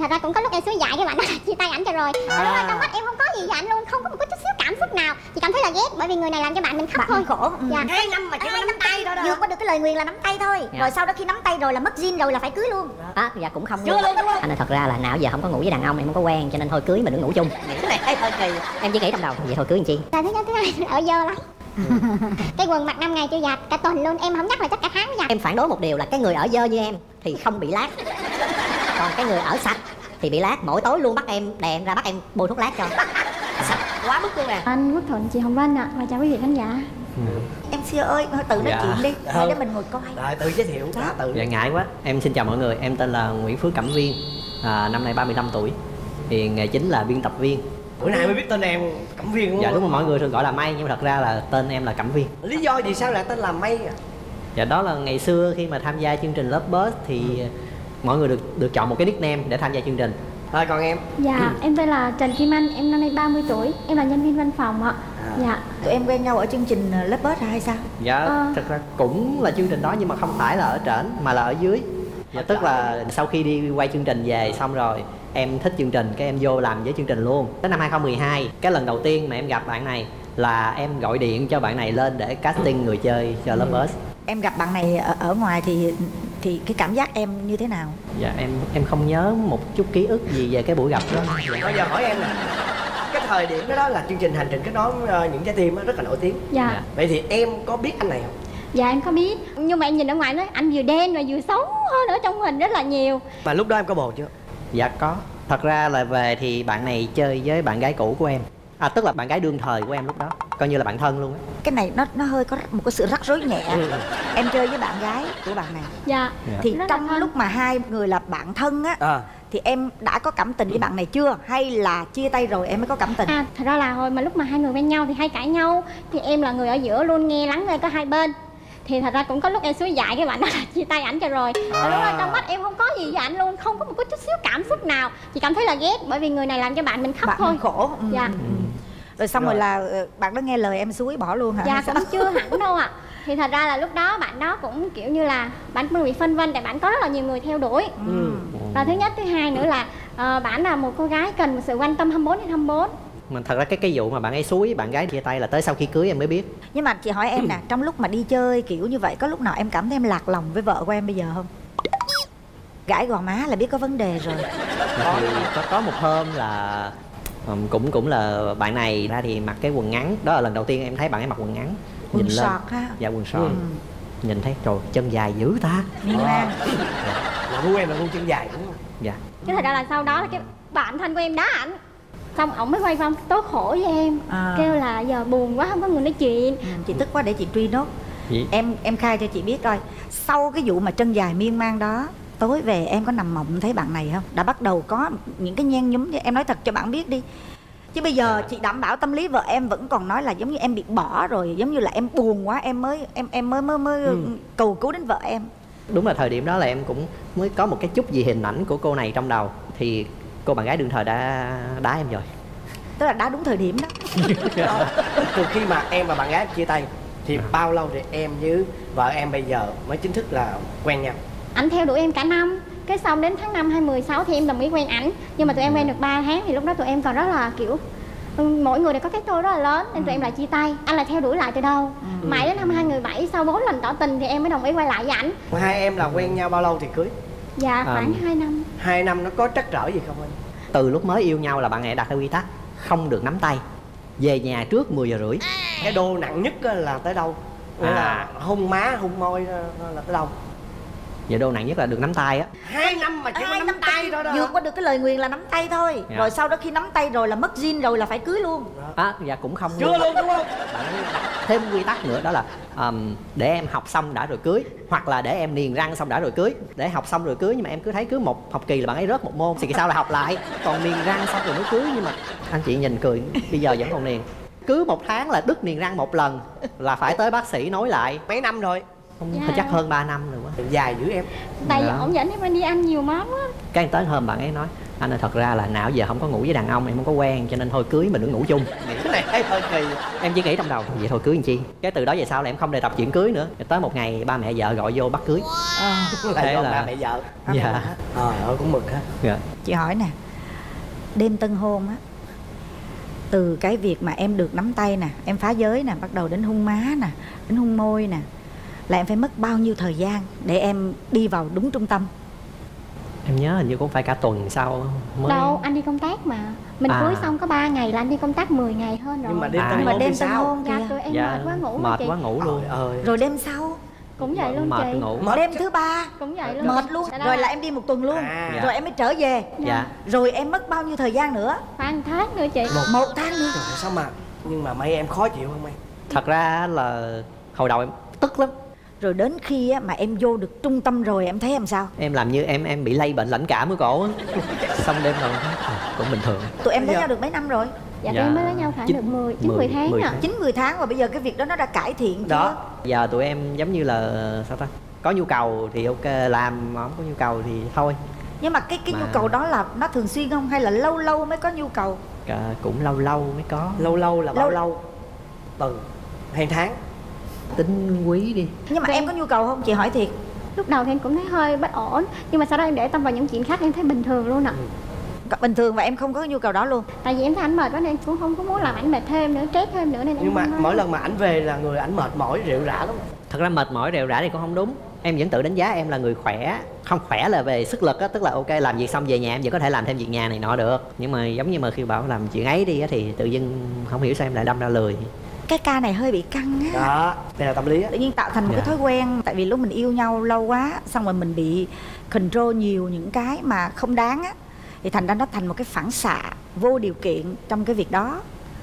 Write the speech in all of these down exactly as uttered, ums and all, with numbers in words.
Thật ra cũng có lúc em suối dại cái bạn đó là chia tay ảnh cho rồi. À. Đúng rồi, trong mắt em không có gì với ảnh luôn, không có một chút xíu cảm xúc nào. Chỉ cảm thấy là ghét bởi vì người này làm cho bạn mình khóc bạn thôi. Khổ. Ừ. Dạ. Hai năm mà chỉ có nắm tay thôi đó. Vượt qua được cái lời nguyền là nắm tay thôi. Dạ. Rồi sau đó khi nắm tay rồi là mất zin rồi là phải cưới luôn. À, dạ cũng không. Chưa luôn đúng không? Anh ơi, thật ra là nào giờ không có ngủ với đàn ông, em không có quen cho nên thôi cưới mà đừng ngủ chung. Nghĩ cái này hơi kỳ. Em chỉ nghĩ trong đầu vậy thôi cưới làm chi. Là thứ nhất, thứ hai ở dơ lắm. Cái quần mặc năm ngày chưa giặt cả tuần luôn, em không nhắc là chắc cả tháng mới giặt. Em phản đối một điều là cái người ở dơ như em thì không bị lát, còn cái người ở sạch thì bị lát. Mỗi tối luôn bắt em đèn ra bắt em bôi thuốc lát cho. Sạch quá mức luôn nè. Anh Quốc Thuận, chị Hồng Vân ạ. Và chào quý vị khán giả. Ừ. Em Sia ơi, thôi tự nói dạ. chuyện đi, thôi để mình ngồi coi. Rồi tự giới thiệu. Đã tự. Dạ ngại quá. Em xin chào mọi người, em tên là Nguyễn Phước Cẩm Viên, à, năm nay ba mươi lăm tuổi. Thì nghề chính là biên tập viên. Bữa nay mới biết tên em Cẩm Viên đúng không? Dạ đúng rồi, mọi người thường gọi là May nhưng mà thật ra là tên em là Cẩm Viên. Lý do gì sao lại tên là May à? Dạ đó là ngày xưa khi mà tham gia chương trình Love Buzz thì mọi người được được chọn một cái nickname để tham gia chương trình. Thôi còn em? Dạ, ừ. em tên là Trần Kim Anh, em năm nay ba mươi tuổi, em là nhân viên văn phòng ạ. À. Dạ. Tụi em quen nhau ở chương trình Love Buzz hay sao? Dạ, à. thật ra cũng là chương trình đó nhưng mà không phải là ở trển mà là ở dưới. Dạ, tức là sau khi đi quay chương trình về xong rồi em thích chương trình, cái em vô làm với chương trình luôn. Tới năm hai không một hai, cái lần đầu tiên mà em gặp bạn này là em gọi điện cho bạn này lên để casting người chơi cho Love Buzz. Em gặp bạn này ở, ở ngoài thì thì cái cảm giác em như thế nào? Dạ em em không nhớ một chút ký ức gì về cái buổi gặp đó. Dạ. Bây giờ hỏi em nè, cái thời điểm đó, đó là chương trình Hành Trình Kết Nối uh, Những Trái Tim rất là nổi tiếng. Dạ. Dạ. Vậy thì em có biết anh này không? Dạ em có biết, nhưng mà em nhìn ở ngoài nói anh vừa đen và vừa xấu hơn ở trong hình rất là nhiều. Mà lúc đó em có bồ chưa? Dạ có. Thật ra là về thì bạn này chơi với bạn gái cũ của em. À tức là bạn gái đương thời của em lúc đó, coi như là bạn thân luôn á. Cái này nó nó hơi có một cái sự rắc rối nhẹ. Ừ. Em chơi với bạn gái của bạn này. Dạ. Thì rất trong lúc mà hai người là bạn thân á, à. thì em đã có cảm tình với bạn này chưa? Hay là chia tay rồi em mới có cảm tình? À thật ra là hồi mà lúc mà hai người quen nhau thì hay cãi nhau, thì em là người ở giữa luôn nghe lắng nghe có hai bên. Thì thật ra cũng có lúc em suối dại cái bạn đó là chia tay ảnh cho rồi. À. Và lúc đó trong mắt em không có gì với ảnh luôn, không có một chút xíu cảm xúc nào. Chỉ cảm thấy là ghét bởi vì người này làm cho bạn mình khóc bạn thôi. Bạn khổ. Ừ. Dạ. Ừ. Rồi xong rồi. rồi là bạn đó nghe lời em suối bỏ luôn hả? Dạ cũng chưa hẳn đâu ạ. À. Thì thật ra là lúc đó bạn đó cũng kiểu như là bạn cũng bị phân vân tại bạn có rất là nhiều người theo đuổi. Ừ. Và thứ nhất, thứ hai nữa là uh, bạn là một cô gái cần một sự quan tâm hai mươi bốn trên hai mươi bốn. Mà thật ra cái cái vụ mà bạn ấy suối bạn gái chia tay là tới sau khi cưới em mới biết. Nhưng mà chị hỏi em nè, trong lúc mà đi chơi kiểu như vậy có lúc nào em cảm thấy em lạc lòng với vợ của em bây giờ không? Gãi gò má là biết có vấn đề rồi. Thì có có một hôm là um, cũng cũng là bạn này ra thì mặc cái quần ngắn, đó là lần đầu tiên em thấy bạn ấy mặc quần ngắn. Quần nhìn sọt lên. Ha. Dạ quần sọt. Ừ. Nhìn thấy trời chân dài dữ ta. Miên man. Là gu em là gu chân dài đúng không? Dạ. Chứ thật ra là sau đó là cái bạn thân của em đá ảnh. Xong ổng mới quay phong tố khổ với em. À. Kêu là giờ buồn quá không có người nói chuyện. Ừ, chị tức quá để chị truy nốt. Gì? Em em khai cho chị biết coi, sau cái vụ mà chân dài miên man đó, tối về em có nằm mộng thấy bạn này không? Đã bắt đầu có những cái nhen nhúm, em nói thật cho bạn biết đi. Chứ bây giờ chị đảm bảo tâm lý vợ em vẫn còn nói là giống như em bị bỏ rồi, giống như là em buồn quá em mới em em mới mới mới ừ. cầu cứu đến vợ em. Đúng là thời điểm đó là em cũng mới có một cái chút gì hình ảnh của cô này trong đầu, thì cô bạn gái đương thời đã đá em rồi. Tức là đá đúng thời điểm đó. Từ khi mà em và bạn gái chia tay thì bao lâu thì em với vợ em bây giờ mới chính thức là quen nhau? Anh theo đuổi em cả năm, cái xong đến tháng năm hai không một sáu thì em đồng ý quen ảnh. Nhưng mà tụi em quen được ba tháng thì lúc đó tụi em còn rất là kiểu mỗi người đều có cái tôi rất là lớn nên tụi em lại chia tay. Anh lại theo đuổi lại từ đâu? Ừ. Mãi đến năm hai không một bảy sau bốn lần tỏ tình thì em mới đồng ý quay lại với ảnh. Hai em là quen nhau bao lâu thì cưới? Dạ khoảng à, hai năm. Hai năm nó có trắc trở gì không anh? Từ lúc mới yêu nhau là bạn ấy đặt cái quy tắc không được nắm tay, về nhà trước mười giờ rưỡi. Cái đô nặng nhất là tới đâu? Nghĩa à. là hôn má, hôn môi là tới đâu? Dạ đô nặng nhất là được nắm tay á. Hai năm mà chỉ có nắm, nắm tay thôi đó. Vượt qua được cái lời nguyền là nắm tay thôi. Dạ. Rồi sau đó khi nắm tay rồi là mất zin rồi là phải cưới luôn. À, dạ cũng không. Chưa luôn đúng không? Bạn thêm quy tắc nữa đó là um, để em học xong đã rồi cưới, hoặc là để em niềng răng xong đã rồi cưới. Để học xong rồi cưới nhưng mà em cứ thấy cứ một học kỳ là bạn ấy rớt một môn thì sao lại học lại. Còn niềng răng xong rồi mới cưới, nhưng mà anh chị nhìn cười bây giờ vẫn còn niềng. Cứ một tháng là đứt niềng răng một lần là phải tới bác sĩ nối lại. Mấy năm rồi? Không, dạ. Chắc hơn ba năm rồi quá. Dài dữ em. Tại vì ổng dẫn em đi ăn nhiều món á. Cái tới hôm bạn ấy nói Anh ơi, thật ra là nào giờ không có ngủ với đàn ông, em không có quen, cho nên thôi cưới mình đừng ngủ chung. Nghĩ cái này thấy hơi kỳ. Em chỉ nghĩ trong đầu vậy thôi cưới làm chi. Cái từ đó về sau là em không đề cập chuyện cưới nữa. Tới một ngày ba mẹ vợ gọi vô bắt cưới. À, Là thế do là ba mẹ vợ. dạ. Trời ơi cũng mực ha. Dạ. chị hỏi nè, đêm tân hôn á, từ cái việc mà em được nắm tay nè, em phá giới nè, bắt đầu đến hôn má nè, đến hôn môi nè, là em phải mất bao nhiêu thời gian để em đi vào đúng trung tâm? Em nhớ hình như cũng phải cả tuần sau mới. Đâu, anh đi công tác mà. Mình À. cưới xong có ba ngày là anh đi công tác mười ngày hơn rồi. Nhưng mà đêm À. tân Nhưng mà hôn đêm thì tân sao? hôn Dạ kìa. tụi em Dạ, mệt quá ngủ mệt mà chị. quá ngủ luôn. Trời ơi. Rồi đêm sau, Cũng vậy luôn Mệt chị. ngủ. Mệt. đêm thứ ba Cũng vậy luôn. mệt luôn, Dạ đó. rồi là em đi một tuần luôn, À. rồi em mới trở về, Dạ. rồi em mất bao nhiêu thời gian nữa? Khoảng tháng nữa chị. Một tháng nữa. Trời ơi, sao mà. Nhưng mà mấy em khó chịu không em? Thật ra là hồi đầu em tức lắm. Rồi đến khi á, mà em vô được trung tâm rồi em thấy em sao? Em làm như em em bị lây bệnh lãnh cảm ở cổ á. Xong đêm rồi à, cũng bình thường. Tụi em lấy Bây giờ- nhau được mấy năm rồi? Dạ, Dạ. tụi em mới lấy nhau khoảng Chín- được mười, chín mười- mười tháng mười à. tháng. chín mười tháng rồi, bây giờ cái việc đó nó đã cải thiện chưa? Đó. Giờ tụi em giống như là sao ta, có nhu cầu thì ok làm, mà không có nhu cầu thì thôi. Nhưng mà cái cái Mà- nhu cầu đó là nó thường xuyên không, hay là lâu lâu mới có nhu cầu? À, cũng lâu lâu mới có. Lâu lâu là bao Lâu- lâu? Tuần hay tháng? Tính quý đi. Nhưng mà Vâng. em có nhu cầu không, chị hỏi thiệt? Lúc đầu thì em cũng thấy hơi bất ổn, nhưng mà sau đó em để tâm vào những chuyện khác em thấy bình thường luôn ạ. Còn bình thường và em không có nhu cầu đó luôn? Tại vì em thấy ảnh mệt quá nên em cũng không có muốn làm ảnh mệt thêm nữa, stress thêm nữa nên em Nhưng mà không nói. mỗi lần mà ảnh về là người ảnh mệt mỏi rệu rã lắm. Thật ra mệt mỏi rệu rã thì cũng không đúng. Em vẫn tự đánh giá em là người khỏe. Không khỏe là về sức lực á, tức là ok làm việc xong về nhà em vẫn có thể làm thêm việc nhà này nọ được. Nhưng mà giống như mà khi bảo làm chuyện ấy đi á, thì tự dưng không hiểu sao em lại đâm ra lười. Cái ca này hơi bị căng á. Đó, đây là tâm lý á. Tự nhiên tạo thành một Dạ. cái thói quen. Tại vì lúc mình yêu nhau lâu quá, xong rồi mình bị control nhiều những cái mà không đáng á, thì thành ra nó thành một cái phản xạ vô điều kiện trong cái việc đó.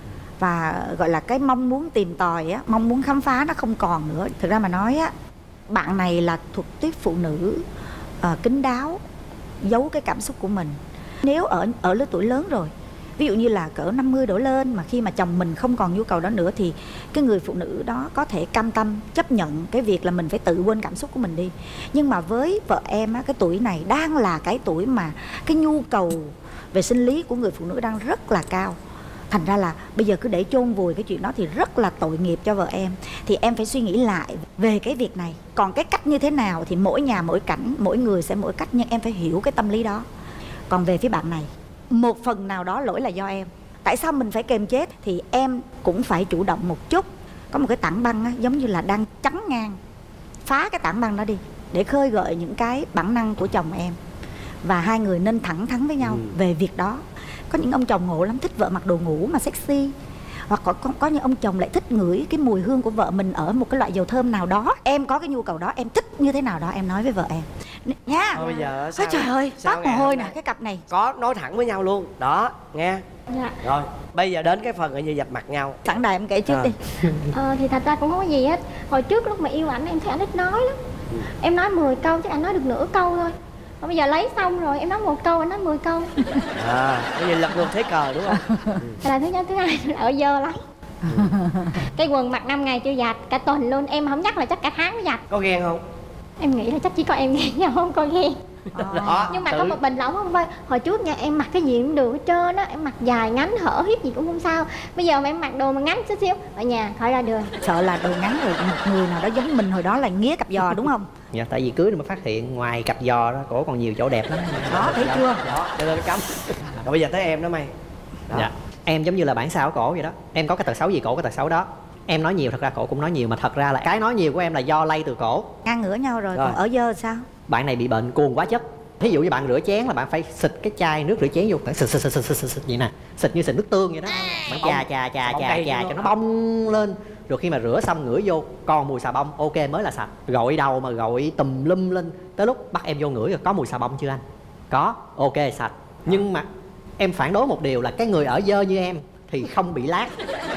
Và gọi là cái mong muốn tìm tòi á, mong muốn khám phá nó không còn nữa. Thực ra mà nói á, bạn này là thuộc tiếp phụ nữ uh, kín đáo, giấu cái cảm xúc của mình. Nếu ở ở lứa tuổi lớn rồi, ví dụ như là cỡ năm mươi đổ lên, mà khi mà chồng mình không còn nhu cầu đó nữa, thì cái người phụ nữ đó có thể cam tâm chấp nhận cái việc là mình phải tự quên cảm xúc của mình đi. Nhưng mà với vợ em á, cái tuổi này đang là cái tuổi mà cái nhu cầu về sinh lý của người phụ nữ đang rất là cao. Thành ra là bây giờ cứ để chôn vùi cái chuyện đó thì rất là tội nghiệp cho vợ em. Thì em phải suy nghĩ lại về cái việc này. Còn cái cách như thế nào thì mỗi nhà mỗi cảnh, mỗi người sẽ mỗi cách, nhưng em phải hiểu cái tâm lý đó. Còn về phía bạn này, một phần nào đó lỗi là do em. Tại sao mình phải kềm chế? Thì em cũng phải chủ động một chút. Có một cái tảng băng á, giống như là đang chắn ngang, phá cái tảng băng đó đi để khơi gợi những cái bản năng của chồng em. Và hai người nên thẳng thắn với nhau Ừ. về việc đó. Có những ông chồng ngộ lắm, thích vợ mặc đồ ngủ mà sexy. Hoặc có, có, có những ông chồng lại thích ngửi cái mùi hương của vợ mình ở một cái loại dầu thơm nào đó. Em có cái nhu cầu đó, em thích như thế nào đó, em nói với vợ em N- nha. Thôi bây giờ Ôi sao? trời ơi, sao toát mồ ngày hôi hôm nè, nay? cái cặp này. Có nói thẳng với nhau luôn. Đó, nghe. Dạ. Rồi, bây giờ đến cái phần gọi như vạch mặt nhau. Sẵn đài em kể trước À. đi. Ờ, thì thật ra cũng không có gì hết. Hồi trước lúc mà yêu ảnh em thấy ảnh ít nói lắm. Em nói mười câu chắc anh nói được nửa câu thôi. Còn bây giờ lấy xong rồi em nói một câu anh nói mười câu. À, bây giờ lật ngược thế cờ đúng không? Thế là thứ nhất, thứ hai là ở dơ lắm. Cái quần mặc năm ngày chưa giặt, cả tuần luôn. Em không nhắc là chắc cả tháng mới giặt. Có ghen không? Em nghĩ là chắc chỉ có em ghen nhau không có ghen. Đó, Nhưng mà tự- có một bình là ổng không vơi. Hồi trước nha em mặc cái gì cũng được hết trơn á. Em mặc dài ngắn hở hiếp gì cũng không sao. Bây giờ mà em mặc đồ mà ngắn chút xíu ở nhà khỏi ra đường. Sợ là đồ ngắn rồi một người nào đó giống mình hồi đó là nghía cặp giò đúng không? Dạ, tại vì cưới rồi mới phát hiện ngoài cặp giò đó cổ còn nhiều chỗ đẹp lắm. Đó, thấy chưa? Đó, cho nên nó cấm. Rồi bây giờ tới em đó mày. Đó. Dạ. Em giống như là bản sao của cổ vậy đó. Em có cái tật xấu gì cổ có tật xấu đó. Em nói nhiều, thật ra cổ cũng nói nhiều, mà thật ra là cái nói nhiều của em là do lây từ cổ. Ngang ngửa nhau rồi, Rồi. còn ở dơ sao? Bạn này bị bệnh cuồng quá chất. Ví dụ như bạn rửa chén là bạn phải xịt cái chai nước rửa chén vô, bạn xịt xịt xịt xịt xịt, xịt vậy nè, xịt như xịt nước tương vậy đó. Bạn chà chà chà Bông chà cây chà luôn cho nó hả? bong lên. Rồi khi mà rửa xong ngửi vô còn mùi xà bông, ok mới là sạch. Gội đầu mà gội tùm lum lên, tới lúc bắt em vô ngửi rồi có mùi xà bông chưa anh? Có, ok sạch. Nhưng mà em phản đối một điều là cái người ở dơ như em thì không bị lát.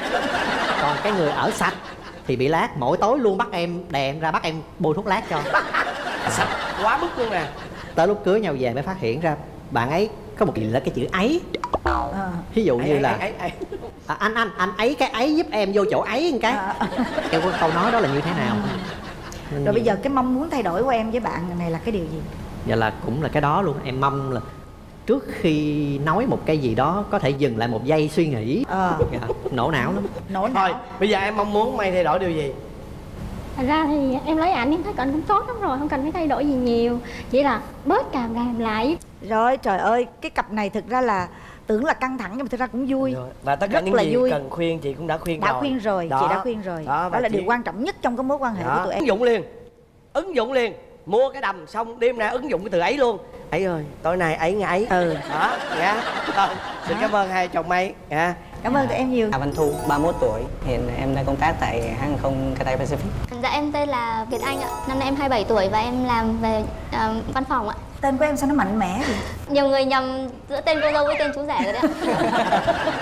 Còn cái người ở sạch thì bị lát. Mỗi tối luôn bắt em đè em ra, bắt em bôi thuốc lát cho. Sạch quá mức luôn nè. Tới lúc cưới nhau về mới phát hiện ra bạn ấy có một cái là cái chữ ấy. Ờ. Ví dụ Ấy, như ấy, là ấy, ấy. à, anh anh anh ấy cái ấy giúp em vô chỗ ấy một cái. Em có câu nói đó là như thế nào? Nên Rồi bây giờ cái mong muốn thay đổi của em với bạn này là cái điều gì? Dạ là cũng là cái đó luôn. Em mong là trước khi nói một cái gì đó có thể dừng lại một giây suy nghĩ. Ờ. Dạ, nổ não lắm. Nổ não. Thôi bây giờ em mong muốn May thay đổi điều gì? Thật ra thì em lấy ảnh em thấy ảnh cũng tốt lắm rồi, không cần phải thay đổi gì nhiều, chỉ là bớt càm ràm lại. Rồi trời ơi, cái cặp này thực ra là tưởng là căng thẳng nhưng mà thực ra cũng vui. Rồi. Và tất cả Rất những là gì vui. cần khuyên chị cũng đã khuyên Đã rồi. khuyên rồi, Đó. chị đã khuyên rồi. Đó, Đó là chị... điều quan trọng nhất trong cái mối quan hệ Đó. của tụi em. Ứng dụng liền, ứng dụng liền, mua cái đầm xong đêm nay ứng dụng cái từ ấy luôn. Ấy ơi, tối nay ấy ngày ấy. Ừ. Đó, dạ. Rồi, xin cảm ơn hai chồng May. Dạ. Cảm ơn tụi em nhiều. Hà Văn Thu, ba mươi mốt tuổi, hiện em đang công tác tại hãng hàng không Cathay Pacific. Dạ em tên là Việt Anh ạ, năm nay em hai mươi bảy tuổi và em làm về uh, văn phòng ạ. Tên của em sao nó mạnh mẽ vậy? Nhiều người nhầm giữa tên cô dâu với tên chú rể rồi đấy ạ.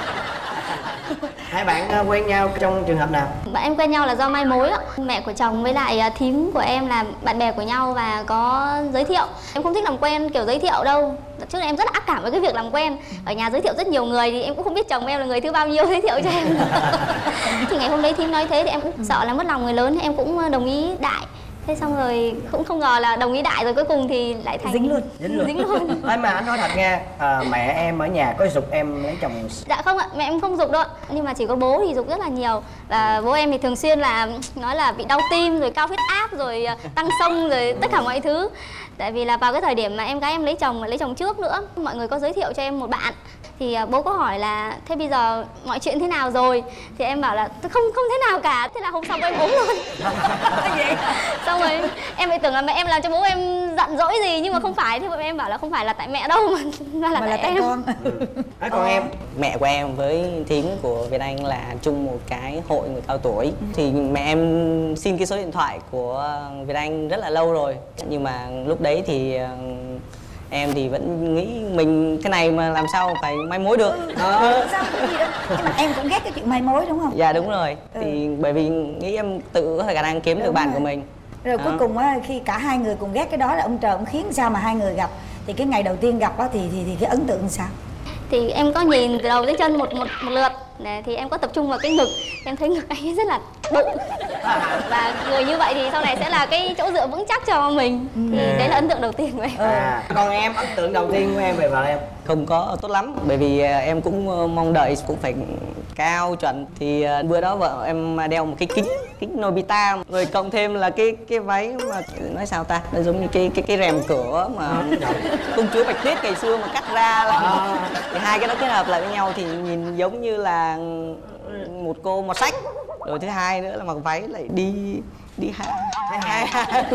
Hai bạn uh, quen nhau trong trường hợp nào? Bạn em quen nhau là do mai mối ạ. Mẹ của chồng với lại uh, thím của em là bạn bè của nhau và có giới thiệu. Em không thích làm quen kiểu giới thiệu đâu. Trước đây em rất là ác cảm với cái việc làm quen. Ở nhà giới thiệu rất nhiều người thì em cũng không biết chồng em là người thứ bao nhiêu giới thiệu cho em. Thì ngày hôm đấy thím nói thế thì em cũng sợ là mất lòng người lớn, em cũng đồng ý đại. Thế xong rồi cũng không ngờ là đồng ý đại rồi cuối cùng thì lại thành dính luôn. Dính luôn. Dính luôn. Thôi mà anh nói thật nha, à, mẹ em ở nhà có giục em lấy chồng? Dạ không ạ, mẹ em không giục đâu ạ. Nhưng mà chỉ có bố thì giục rất là nhiều. Và bố em thì thường xuyên là nói là bị đau tim, rồi cao huyết áp, rồi tăng xông, rồi tất cả mọi thứ. Tại vì là vào cái thời điểm mà em gái em lấy chồng, lấy chồng trước nữa, mọi người có giới thiệu cho em một bạn. Thì bố có hỏi là thế bây giờ mọi chuyện thế nào rồi? Thì em bảo là không không thế nào cả. Thế là hôm sau em ốm luôn. Xong rồi em lại tưởng là mẹ em làm cho bố em giận dỗi gì, nhưng mà không phải. Thế em bảo là không phải là tại mẹ đâu mà, mà là Mà tại, là tại em. con. À, còn em? Mẹ của em với thím của Việt Anh là chung một cái hội người cao tuổi. Thì mẹ em xin cái số điện thoại của Việt Anh rất là lâu rồi. Nhưng mà lúc đấy thì em thì vẫn nghĩ mình thế này mà làm sao phải mai mối được. Ờ. Sao cũng gì đâu. Nhưng mà em cũng ghét cái chuyện mai mối đúng không? Dạ đúng rồi. Ừ. Thì bởi vì nghĩ em tự có thể khả năng kiếm Đúng được bạn rồi. của mình. Rồi cuối Đó. cùng á, khi cả hai người cùng ghét cái đó là ông trời ông khiến sao mà hai người gặp. Thì cái ngày đầu tiên gặp á thì thì thì cái ấn tượng sao? Thì em có nhìn từ đầu tới chân một một một lượt. Để, thì em có tập trung vào cái ngực, em thấy ngực ấy rất là bự. Và người như vậy thì sau này sẽ là cái chỗ dựa vững chắc cho mình. Thì À. đấy là ấn tượng đầu tiên của em. À, còn em, ấn tượng đầu tiên của em về vợ em? Không có tốt lắm, bởi vì em cũng mong đợi cũng phải cao chuẩn. Thì bữa đó vợ em đeo một cái kính kính Nobita, rồi cộng thêm là cái cái váy mà nói sao ta, nó giống như cái cái cái rèm cửa mà công chúa Bạch Tuyết ngày xưa mà cắt ra là thì hai cái đó kết hợp lại với nhau thì nhìn giống như là một cô một sách. Rồi thứ hai nữa là mặc váy lại đi đi hai hai hai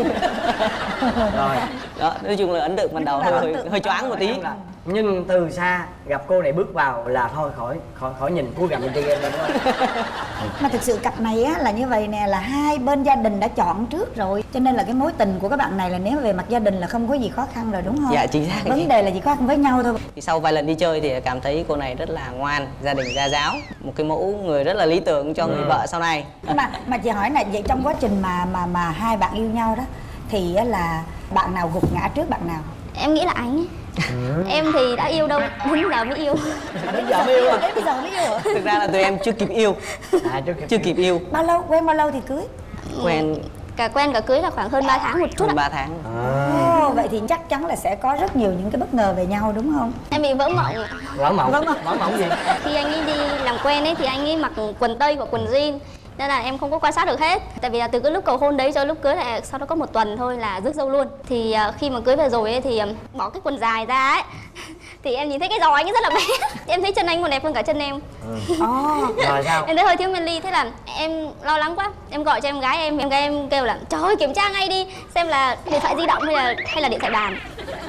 Rồi. đó, nói chung là ấn tượng ban đầu hơi hơi, hơi choáng một tí. Nhưng từ xa gặp cô này bước vào là thôi khỏi khỏi khỏi nhìn cúi gằm bên kia em đúng không? Mà thực sự cặp này á là như vậy nè, là hai bên gia đình đã chọn trước rồi, cho nên là cái mối tình của các bạn này là nếu về mặt gia đình là không có gì khó khăn rồi đúng không? Dạ chính xác. Vấn đề là chỉ khó khăn với nhau thôi. Thì sau vài lần đi chơi thì cảm thấy cô này rất là ngoan, gia đình gia giáo, một cái mẫu người rất là lý tưởng cho người vợ sau này. Mà mà chị hỏi này, vậy trong quá trình mà mà mà hai bạn yêu nhau đó thì á là bạn nào gục ngã trước bạn nào? Em nghĩ là anh ấy. Em thì đã yêu đâu, đến giờ mới yêu. Bây giờ mới yêu à? Đến bây giờ mới yêu hả? Thực ra là tụi em chưa kịp yêu. À, chưa kịp Chưa kịp yêu. Bao lâu, quen bao lâu thì cưới? Quen Cả quen cả cưới là khoảng hơn ba tháng một chút hơn ạ. ba tháng. À. Ồ, vậy thì chắc chắn là sẽ có rất nhiều những cái bất ngờ về nhau đúng không? Em bị vỡ mộng. Vỡ mộng. Vỡ mộng. Vỡ mộng gì? Khi anh ấy đi làm quen ấy thì anh ấy mặc quần tây và quần jean, nên là em không có quan sát được hết. Tại vì là từ cái lúc cầu hôn đấy cho lúc cưới là sau đó có một tuần thôi là rước dâu luôn. Thì uh, khi mà cưới về rồi ấy, thì uh, bỏ cái quần dài ra ấy thì em nhìn thấy cái giò anh ấy rất là bé. Em thấy chân anh còn đẹp hơn cả chân em. Ồ. Rồi sao? Em thấy hơi thiếu manly, thế là em lo lắng quá. Em gọi cho em gái em, em gái em kêu là trời ơi kiểm tra ngay đi, xem là điện thoại di động hay là hay là điện thoại bàn.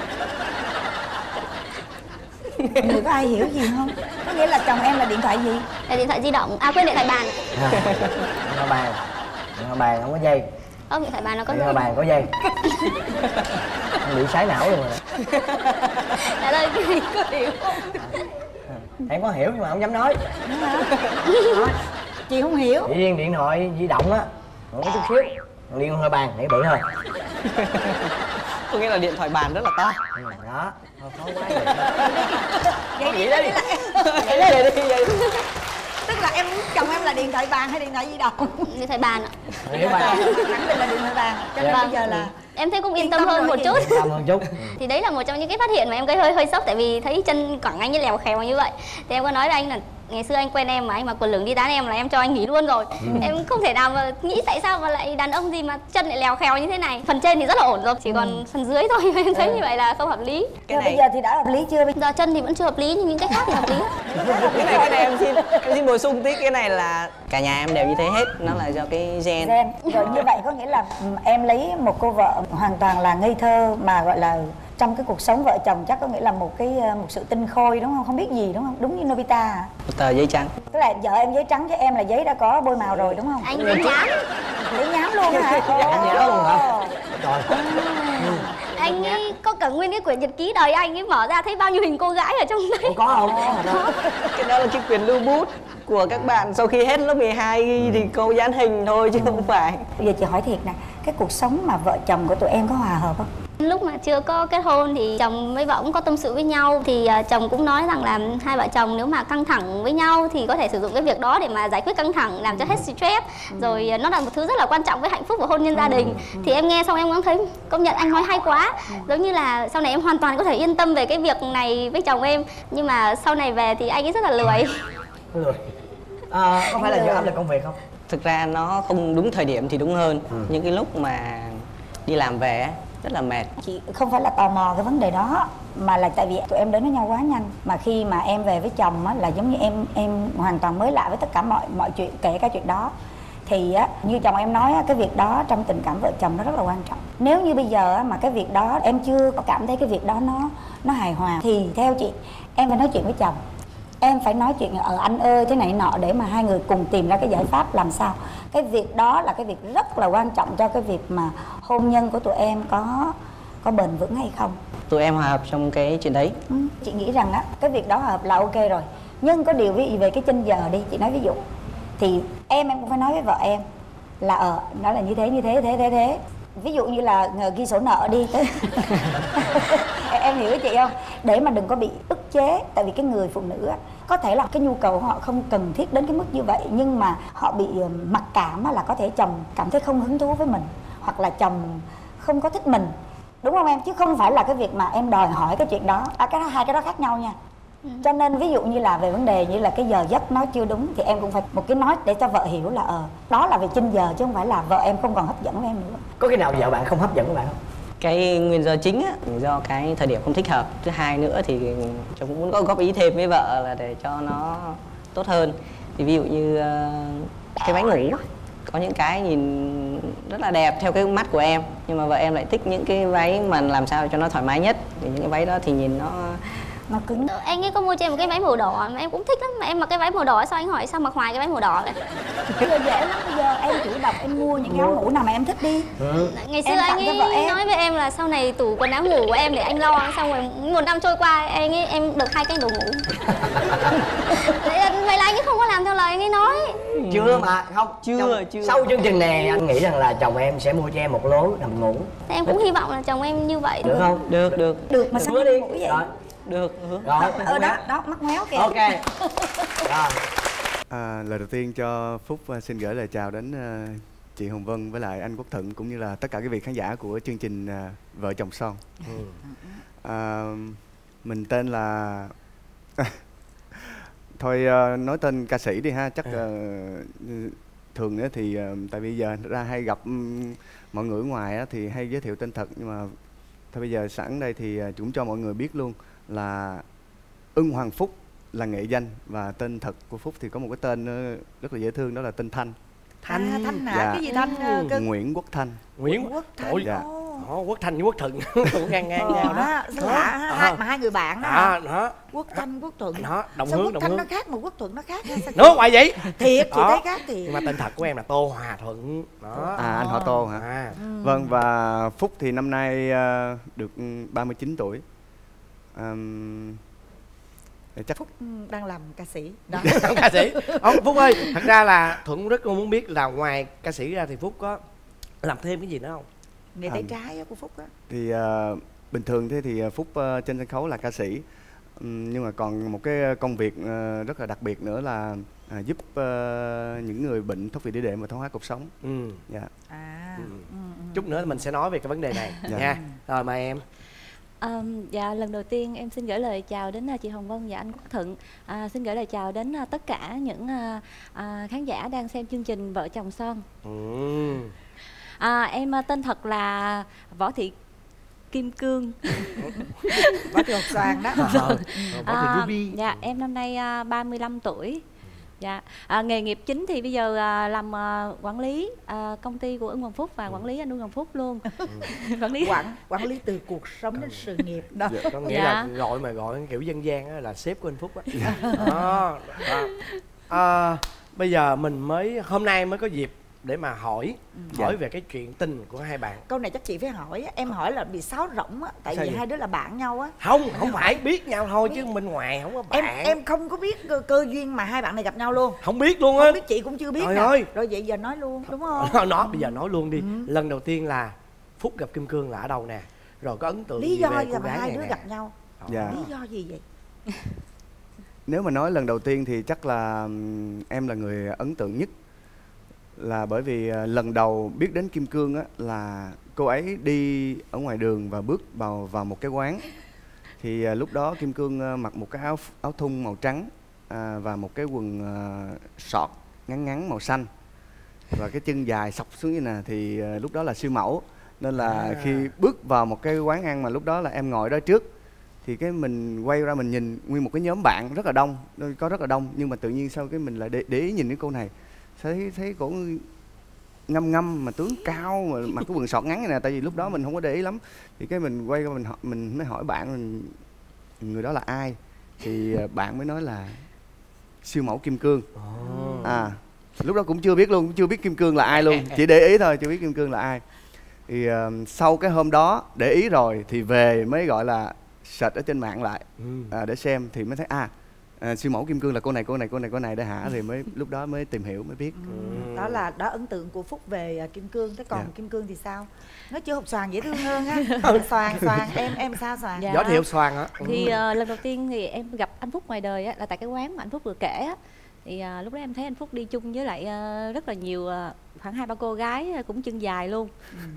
Người có ai hiểu gì không? Có nghĩa là chồng em là điện thoại gì? Là điện thoại di động, à quên điện thoại bàn. Điện thoại bàn. Điện thoại bàn không có dây. Ơ điện thoại bàn nó có Điện thoại bàn có dây. Em bị sái não luôn rồi. Trả lời cái gì có hiểu không? Em có hiểu nhưng mà không dám nói. Chị không hiểu. Chỉ riêng điện thoại di động á, không có chút xíu. Còn điện thoại bàn thì bự thôi. Có nghĩa là điện thoại bàn rất là to. Ừ, đó, thôi khó quá rồi. Vậy Vậy đi, đấy. Vậy đi, vậy đi, vậy đi. tức là em chồng em là điện thoại bàn hay điện thoại di động? Điện thoại bàn ạ. Điện bàn. Khẳng định là điện thoại bàn. Cho nên Vâng. bây giờ là em thấy cũng yên tâm hơn một chút. Yên tâm hơn chút. Thì đấy là một trong những cái phát hiện mà em gây hơi hơi sốc, tại vì thấy chân Quảng Anh ấy lèo khèo như vậy. Thì em có nói với anh là ngày xưa anh quen em mà anh mặc quần lửng đi tán em là em cho anh nghỉ luôn rồi. Ừ. Em không thể nào mà nghĩ tại sao mà lại đàn ông gì mà chân lại lèo khèo như thế này. Phần trên thì rất là ổn rồi, chỉ ừ. còn phần dưới thôi. Em thấy ừ. như vậy là không hợp lý. Cái này... bây giờ thì đã hợp lý chưa? Bây giờ chân thì vẫn chưa hợp lý nhưng những cái khác thì hợp lý. cái này cái này em xin em xin bổ sung tí, cái này là cả nhà em đều như thế hết, nó là do cái gen. Gen. Rồi như vậy có nghĩa là em lấy một cô vợ hoàn toàn là ngây thơ mà gọi là trong cái cuộc sống vợ chồng chắc có nghĩa là một cái một sự tinh khôi đúng không? Không biết gì đúng không? Đúng như Nobita à? Một tờ giấy trắng. Tức là vợ em giấy trắng chứ em là giấy đã có bôi màu rồi đúng không? Anh giấy nhám. Giấy nhám luôn hả? Anh nhớ luôn hả? Rồi. Anh ấy có cả nguyên cái quyển nhật ký đời anh ấy, mở ra thấy bao nhiêu hình cô gái ở trong đấy. Có không? Có. Cái đó là cái quyển lưu bút của các bạn sau khi hết lớp mười hai ghi thì cô dán hình thôi chứ không phải. Bây giờ chị hỏi thiệt nè, cái cuộc sống mà vợ chồng của tụi em có hòa hợp không? Lúc mà chưa có kết hôn thì chồng với vợ cũng có tâm sự với nhau. Thì uh, chồng cũng nói rằng là hai vợ chồng nếu mà căng thẳng với nhau thì có thể sử dụng cái việc đó để mà giải quyết căng thẳng, làm cho hết stress. Ừ. Rồi uh, nó là một thứ rất là quan trọng với hạnh phúc của hôn nhân gia đình. Ừ. Thì em nghe xong em cũng thấy công nhận anh nói hay quá. Ừ. Giống như là sau này em hoàn toàn có thể yên tâm về cái việc này với chồng em. Nhưng mà sau này về thì anh ấy rất là lười. Lười. À, có phải là do áp lực công việc không? Thực ra nó không đúng thời điểm thì đúng hơn. Ừ. Những cái lúc mà đi làm về rất là mệt. Chị không phải là tò mò cái vấn đề đó, mà là tại vì tụi em đến với nhau quá nhanh. Mà khi mà em về với chồng á, là giống như em em hoàn toàn mới lạ với tất cả mọi mọi chuyện, kể cả chuyện đó. Thì á, như chồng em nói á, cái việc đó trong tình cảm vợ chồng nó rất là quan trọng. Nếu như bây giờ á, mà cái việc đó em chưa có cảm thấy cái việc đó nó nó hài hòa thì theo chị em phải nói chuyện với chồng. Em phải nói chuyện ở anh ơi thế này nọ để mà hai người cùng tìm ra cái giải pháp làm sao. Cái việc đó là cái việc rất là quan trọng cho cái việc mà hôn nhân của tụi em có có bền vững hay không. Tụi em hòa hợp trong cái chuyện đấy. Ừ, chị nghĩ rằng á cái việc đó hợp là ok rồi. Nhưng có điều ví dụ về cái chênh giờ đi, chị nói ví dụ thì em em cũng phải nói với vợ em là ờ nó là như thế như thế thế thế thế. Ví dụ như là ghi sổ nợ đi. Em hiểu với chị không? Để mà đừng có bị ức chế. Tại vì cái người phụ nữ á, có thể là cái nhu cầu của họ không cần thiết đến cái mức như vậy, nhưng mà họ bị mặc cảm á, là có thể chồng cảm thấy không hứng thú với mình, hoặc là chồng không có thích mình, đúng không em? Chứ không phải là cái việc mà em đòi hỏi cái chuyện đó. À, cái đó, hai cái đó khác nhau nha. Ừ. Cho nên ví dụ như là về vấn đề như là cái giờ giấc nó chưa đúng thì em cũng phải một cái nói để cho vợ hiểu là ờ đó là về chênh giờ chứ không phải là vợ em không còn hấp dẫn với em nữa. Có khi nào vợ bạn không hấp dẫn với bạn không? Cái nguyên do chính á, do cái thời điểm không thích hợp. Thứ hai nữa thì chồng cũng muốn có góp ý thêm với vợ là để cho nó tốt hơn. Thì ví dụ như uh, cái váy ngủ có những cái nhìn rất là đẹp theo cái mắt của em, nhưng mà vợ em lại thích những cái váy mà làm sao cho nó thoải mái nhất. Thì những cái váy đó thì nhìn nó nó cứng. Anh ấy có mua cho em một cái váy màu đỏ mà em cũng thích lắm, mà em mặc cái váy màu đỏ sao anh hỏi sao mặc hoài cái váy màu đỏ này. Bây giờ dễ lắm, bây giờ em chủ động em mua những cái áo ngủ nào mà em thích đi. Ừ. Ngày xưa anh ấy nói với em là sau này tủ quần áo ngủ của em để anh lo, xong rồi một năm trôi qua anh ấy em được hai cái đồ ngủ. Vậy là anh ấy không có làm theo lời anh ấy nói. Chưa mà không chưa, trong, chưa. Sau chương trình này anh nghĩ rằng là chồng em sẽ mua cho em một lố nằm ngủ. Thì em cũng hy vọng là chồng em như vậy. Được không? Được, được. Được mà sao đi ngủ vậy? Rồi. Được. Rồi. Ờ đó, đó mắt méo kìa. Ok. Rồi. À, lời đầu tiên cho Phúc uh, xin gửi lời chào đến uh, chị Hồng Vân với lại anh Quốc Thuận cũng như là tất cả các vị khán giả của chương trình uh, Vợ Chồng Son. Ừ. Uh, mình tên là thôi uh, nói tên ca sĩ đi ha, chắc uh, thường nữa thì uh, tại bây giờ ra hay gặp um, mọi người ở ngoài á, thì hay giới thiệu tên thật, nhưng mà thôi bây giờ sẵn đây thì uh, cũng cho mọi người biết luôn là Ưng Hoàng Phúc là nghệ danh, và tên thật của Phúc thì có một cái tên rất là dễ thương, đó là tên Thanh. Thanh. À, Thanh hả? Dạ. Cái gì Thanh? Ừ. Cơ... Nguyễn Quốc Thanh. Nguyễn Quốc Thanh. Ôi, dạ. Oh, Quốc Thanh với Quốc Thuận cũng ngang ngang ờ, nhau đó. Đó lạ, hai, mà hai người bạn đó. À, đó. Quốc Thanh, Quốc Thuận. Đó, đồng sao hướng, Quốc đồng Thanh hướng. nó khác mà Quốc Thuận nó khác. Nước ngoài vậy? Thiệt, chị thấy khác thiệt. Nhưng mà tên thật của em là Tô Hòa Thuận. Đó. À, anh họ Tô hả? À. Ừ. Vâng, và Phúc thì năm nay uh, được ba mươi chín tuổi. Um, chắc Phúc đang làm ca sĩ đó. Ca sĩ. Không, Phúc ơi, thật ra là Thuận rất muốn biết là ngoài ca sĩ ra thì Phúc có làm thêm cái gì nữa không? Nghề tay trái của Phúc á. Thì uh, bình thường thế thì Phúc uh, trên sân khấu là ca sĩ, um, nhưng mà còn một cái công việc uh, rất là đặc biệt nữa là uh, giúp uh, những người bệnh thoát vị đĩa đệm và thoái hóa cột sống. Ừ. Dạ. À. Ừ. Ừ. chút nữa mình sẽ nói về cái vấn đề này Dạ. nha. Rồi mời em. À, dạ lần đầu tiên em xin gửi lời chào đến chị Hồng Vân và anh Quốc Thuận. À, xin gửi lời chào đến tất cả những à, khán giả đang xem chương trình Vợ Chồng Son. Ừ. À, em tên thật là Võ Thị Kim Cương. Võ Thị Hột Xoàn đó. Ờ, à, Ruby. Dạ em năm nay à, ba mươi lăm tuổi. Dạ à, nghề nghiệp chính thì bây giờ à, làm à, quản lý à, công ty của Ưng Hoàng Phúc và quản lý anh Ưng Hoàng Phúc luôn. Ừ. quản lý quản quản lý từ cuộc sống đến sự nghiệp đó. Dạ, có nghĩa Dạ. là gọi mà gọi kiểu dân gian á, là sếp của anh Phúc á. Đó. Đó. À, bây giờ mình mới hôm nay mới có dịp để mà hỏi Ừ. hỏi về cái chuyện tình của hai bạn. Câu này chắc chị phải hỏi á. Em hỏi là bị sáo rỗng á, tại Sao vì vậy? hai đứa là bạn nhau á. Không, không phải biết nhau thôi chứ bên ngoài không có bạn. Em em không có biết cơ, cơ duyên mà hai bạn này gặp nhau luôn. Không biết luôn á. Không biết, chị cũng chưa biết Trời nè. ơi. Rồi vậy giờ nói luôn đúng không? Nó, nó bây giờ nói luôn đi. Ừ. Lần đầu tiên là Phúc gặp Kim Cương là ở đâu nè? Rồi có ấn tượng Lý gì do về gì cô mà gái hai này đứa nè? gặp nhau? Dạ. Lý do gì vậy? Nếu mà nói lần đầu tiên thì chắc là ừm, em là người ấn tượng nhất. Là bởi vì à, lần đầu biết đến Kim Cương á, là cô ấy đi ở ngoài đường và bước vào vào một cái quán. Thì à, lúc đó Kim Cương à, mặc một cái áo áo thun màu trắng à, và một cái quần à, sọt ngắn ngắn màu xanh và cái chân dài xộc xuống như nè. Thì à, lúc đó là siêu mẫu, nên là À. khi bước vào một cái quán ăn mà lúc đó là em ngồi đó trước, thì cái mình quay ra mình nhìn nguyên một cái nhóm bạn rất là đông, có rất là đông, nhưng mà tự nhiên sau cái mình lại để, để ý nhìn cái cô này, thấy thấy cổ ngâm ngâm mà tướng cao mà mặc cái quần sọt ngắn này nè. Tại vì lúc đó mình không có để ý lắm, thì cái mình quay ra mình hỏi, mình mới hỏi bạn mình người đó là ai, thì bạn mới nói là siêu mẫu Kim Cương. Ồ. À lúc đó cũng chưa biết luôn, cũng chưa biết Kim Cương là ai luôn, chỉ để ý thôi, chưa biết Kim Cương là ai. Thì uh, sau cái hôm đó để ý rồi thì về mới gọi là search ở trên mạng lại Ừ. à, để xem, thì mới thấy à, à siêu mẫu Kim Cương là cô này cô này cô này cô này đây hả, thì mới lúc đó mới tìm hiểu mới biết. Ừ. Đó là đó ấn tượng của Phúc về à, Kim Cương. Thế còn Dạ. Kim Cương thì sao? Nó chưa Hột Xoàn dễ thương hơn á. Xoàn Xoàn em em sao Xoàn? Dạ. Gió Thị Hột Xoàn á. Thì uh, lần đầu tiên thì em gặp anh Phúc ngoài đời á, là tại cái quán mà anh Phúc vừa kể á. Thì uh, lúc đó em thấy anh Phúc đi chung với lại uh, rất là nhiều uh, khoảng hai ba cô gái uh, cũng chân dài luôn.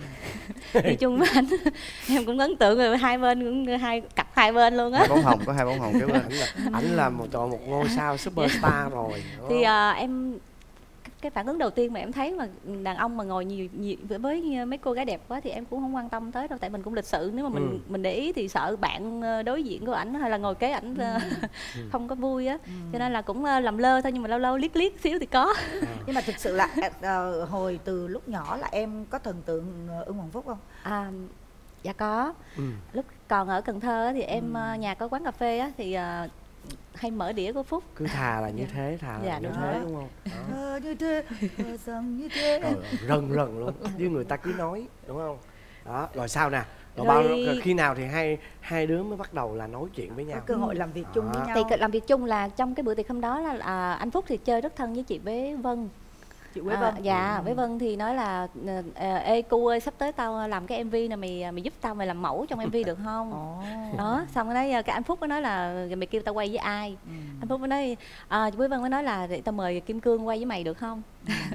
Ừ. Đi chung với anh em cũng ấn tượng rồi, hai bên cũng hai cặp hai bên luôn á. Hai bóng hồng, có hai bóng hồng kế bên. Ảnh là, ảnh là một trời một ngôi sao superstar rồi. đúng Thì không? uh, em cái phản ứng đầu tiên mà em thấy mà đàn ông mà ngồi nhiều, nhiều với mấy cô gái đẹp quá thì em cũng không quan tâm tới đâu, tại mình cũng lịch sự, nếu mà mình Ừ. mình để ý thì sợ bạn đối diện của ảnh hay là ngồi kế ảnh Ừ. không có vui á, cho nên là cũng làm lơ thôi, nhưng mà lâu lâu liếc liếc xíu thì có. Nhưng mà thực sự là à, hồi từ lúc nhỏ là em có thần tượng Ưng Hoàng Phúc không? À, dạ có. Ừ. Lúc còn ở Cần Thơ á, thì em Ừ. nhà có quán cà phê á, thì uh, hay mở đĩa của Phúc. Cứ thà là như Dạ. thế, thà là Dạ, như đúng thế rồi. đúng không? Đó. Thơ như thế, thơ rằng như thế. Ờ, rần rần luôn, như người ta cứ nói đúng không? Đó, rồi sao nè? Rồi, Rồi- bao rồi khi nào thì hai hai đứa mới bắt đầu là nói chuyện với Có nhau? cơ hội làm việc chung với Đó. nhau. Thì làm việc chung là trong cái bữa tiệc hôm đó là à, anh Phúc thì chơi rất thân với chị Bế Vân. Chị Quế À, Vân. dạ, Ừ. với Vân thì nói là à, ê cu ơi, sắp tới tao làm cái em vê này, mày mày giúp tao mày làm mẫu trong em vê được không? Ồ. Đó, xong cái nói cái anh Phúc mới nói là mày kêu tao quay với ai? Ừ. Anh Phúc mới nói à, chị Quế Vân mới nói là để tao mời Kim Cương quay với mày được không?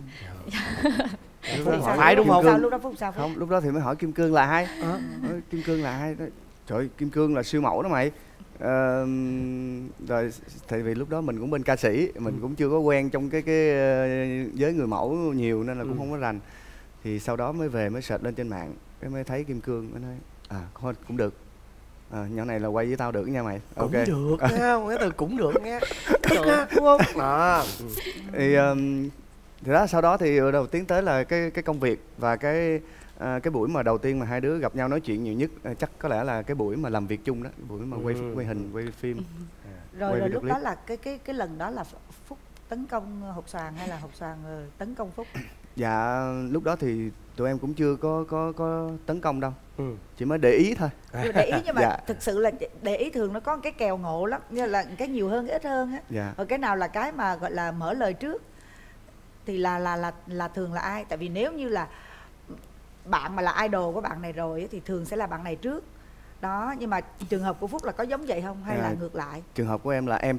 Lúc đó Sao- hỏi Phải đúng Kim không? Sao Cương- lúc đó Phúc sao Phúc? Không, lúc đó thì mới hỏi Kim Cương là ai. Ờ. Nói, Kim Cương là ai? Nói, trời ơi, Kim Cương là siêu mẫu đó mày. Ờ, rồi tại vì lúc đó mình cũng bên ca sĩ, mình Ừ. cũng chưa có quen trong cái cái ờ, giới người mẫu nhiều nên là cũng Ừ. không có rành. Thì sau đó mới về mới search lên trên mạng, cái mới thấy Kim Cương mới nói à thôi cũng được. À, nhỏ này là quay với tao được nha mày. Cũng Ok. được nha, cái từ cũng được nha. Thích ha, đúng không? Đó. Ừ. Thì um, thì đó, sau đó thì đầu tiến tới là cái cái công việc và cái à, cái buổi mà đầu tiên mà hai đứa gặp nhau nói chuyện nhiều nhất à, chắc có lẽ là cái buổi mà làm việc chung đó, cái buổi mà quay Ừ. quay hình, quay phim. Rồi, Quay rồi video lúc clip. đó là cái cái cái lần đó là Phúc tấn công Hột Xoàn hay là Hột Xoàn ờ, tấn công Phúc? Dạ lúc đó thì tụi em cũng chưa có có có tấn công đâu, Ừ. chỉ mới để ý thôi. Chưa để ý, nhưng mà Dạ. thực sự là để ý thường nó có cái kèo ngộ lắm, như là cái nhiều hơn cái ít hơn á. Dạ. Rồi cái nào là cái mà gọi là mở lời trước thì là là là là thường là ai? Tại vì nếu như là bạn mà là idol của bạn này rồi á, thì thường sẽ là bạn này trước. Đó, nhưng mà trường hợp của Phúc là có giống vậy không hay À, là ngược lại? Trường hợp của em là em trước.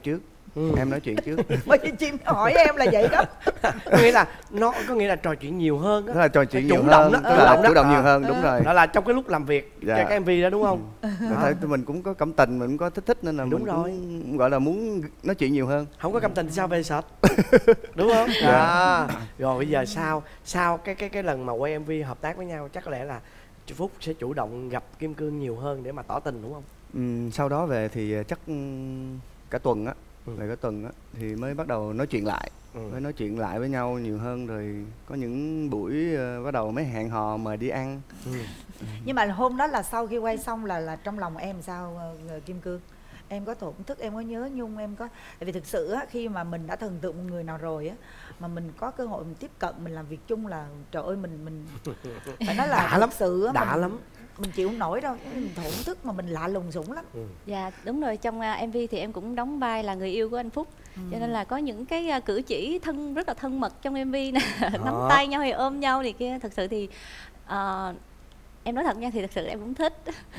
Ừ. Em nói chuyện trước. Bởi vì chim hỏi em là vậy đó. Có nghĩa là nó có nghĩa là trò chuyện nhiều hơn đó. Đó là trò chuyện Chủ nhiều động hơn, đó, tức chủ là động đó. chủ động nhiều À. hơn, đúng rồi. Đó là trong cái lúc làm việc Dạ. cho cái em vê đó đúng không? Ừ. Thấy tụi mình cũng có cảm tình, mình cũng có thích thích nên là Đúng mình rồi. cũng gọi là muốn nói chuyện nhiều hơn. Không có cảm tình thì sao về sệt? Đúng không? Dạ. À. Rồi bây giờ sau sau cái cái cái lần mà quay em vê hợp tác với nhau chắc có lẽ là Phúc sẽ chủ động gặp Kim Cương nhiều hơn để mà tỏ tình đúng không? Ừ, sau đó về thì chắc cả tuần á, Ừ. lại cả tuần á thì mới bắt đầu nói chuyện lại, Ừ. mới nói chuyện lại với nhau nhiều hơn, rồi có những buổi uh, bắt đầu mới hẹn hò mời đi ăn. Ừ. Nhưng mà hôm đó là sau khi quay xong là là trong lòng em sao uh, Kim Cương? Em có thổn thức, em có nhớ nhung, em có, tại vì thực sự á, khi mà mình đã thần tượng một người nào rồi á, mà mình có cơ hội mình tiếp cận, mình làm việc chung là trời ơi, mình mình phải nói là Đã thật lắm, sự á, đã mình, lắm. mình chịu không nổi đâu, mình thổn thức mà mình lạ lùng sủng lắm. Ừ. Dạ đúng rồi, trong uh, em vê thì em cũng đóng vai là người yêu của anh Phúc. Ừ. Cho nên là có những cái uh, cử chỉ thân rất là thân mật trong em vê nè, nắm tay nhau hay ôm nhau thì kia. Thật sự thì uh, em nói thật nha, thì thật sự em cũng thích.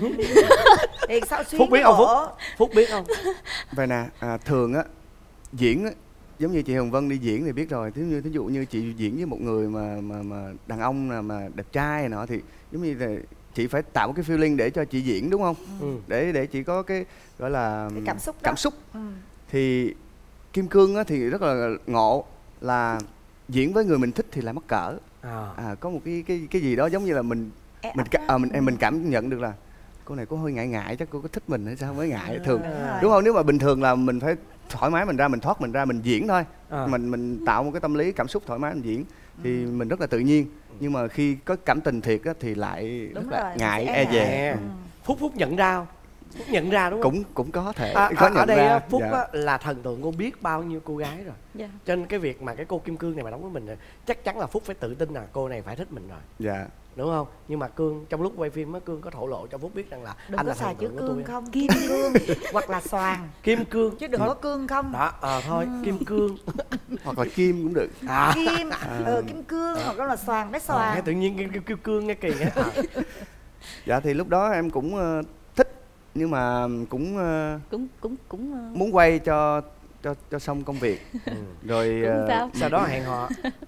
Thì sao xuyên Phúc biết không Phúc? bộ? Phúc biết không? Vậy nè, à, thường á diễn á, giống như chị Hồng Vân đi diễn thì biết rồi. Thí như thí dụ như chị diễn với một người mà mà mà đàn ông là mà đẹp trai này nọ thì giống như là chị phải tạo cái feeling để cho chị diễn đúng không? Ừ. Để để chị có cái gọi là Cái cảm xúc đó. cảm xúc. Ừ. Thì Kim Cương á thì rất là ngộ là diễn với người mình thích thì lại mắc cỡ. À. À, có một cái cái cái gì đó giống như là mình E mình ấp à, mình đó. em mình cảm nhận được là cô này có hơi ngại ngại, chắc cô có thích mình hay sao mới ngại. Ừ, Thường đúng rồi. đúng không? Nếu mà bình thường là mình phải thoải mái mình ra, mình thoát mình ra, mình diễn thôi. À. Mình mình tạo một cái tâm lý cảm xúc thoải mái mình diễn thì mình rất là tự nhiên. Nhưng mà khi có cảm tình thiệt á, thì lại Đúng rất là rồi, ngại, sẽ e ngại. dè. À. Phúc Phúc nhận ra không? Phúc nhận ra đúng không? Cũng cũng có thể À, có ở, nhận ở đây ra. á, Phúc Dạ. á, là thần tượng của biết bao nhiêu cô gái rồi. Dạ. Cho nên cái việc mà cái cô Kim Cương này mà đóng với mình rồi, chắc chắn là Phúc phải tự tin là cô này phải thích mình rồi, Dạ. đúng không? Nhưng mà Cương trong lúc quay phim á, Cương có thổ lộ cho Phúc biết rằng là Đừng anh có là xài thần chữ tượng của tôi. cương không, kim cương hoặc là xoàn, Kim Cương chứ đừng có cương không. đó, à, thôi Kim Cương Hoặc là Kim cũng được. à, Kim, ờ, kim cương hoặc là xoàn, bé à, xoàn. nghe tự nhiên kêu, kêu, kêu Cương nghe kỳ nghe. À. Dạ thì lúc đó em cũng uh, thích nhưng mà cũng uh, Cũng cũng cũng uh, muốn quay cho cho cho xong công việc. Ừ. Rồi Cũng uh, sao? Sau đó hẹn hò.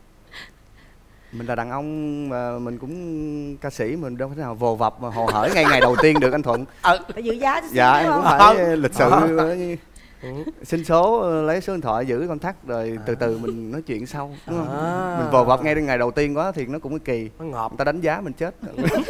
mình là đàn ông mà mình cũng ca sĩ, mình đâu thể nào vồ vập mà hồ hởi ngay ngày đầu tiên được anh Thuận. Ờ. Phải giữ giá chứ. Dạ em đúng cũng không? phải Ờ. lịch sự Ờ. Ừ. xin số, lấy số điện thoại, giữ contact rồi từ từ mình nói chuyện sau, đúng không? À. Mình vồ vập ngay đến ngày đầu tiên quá thì nó cũng kỳ, Nó ngọt. người ta đánh giá mình chết.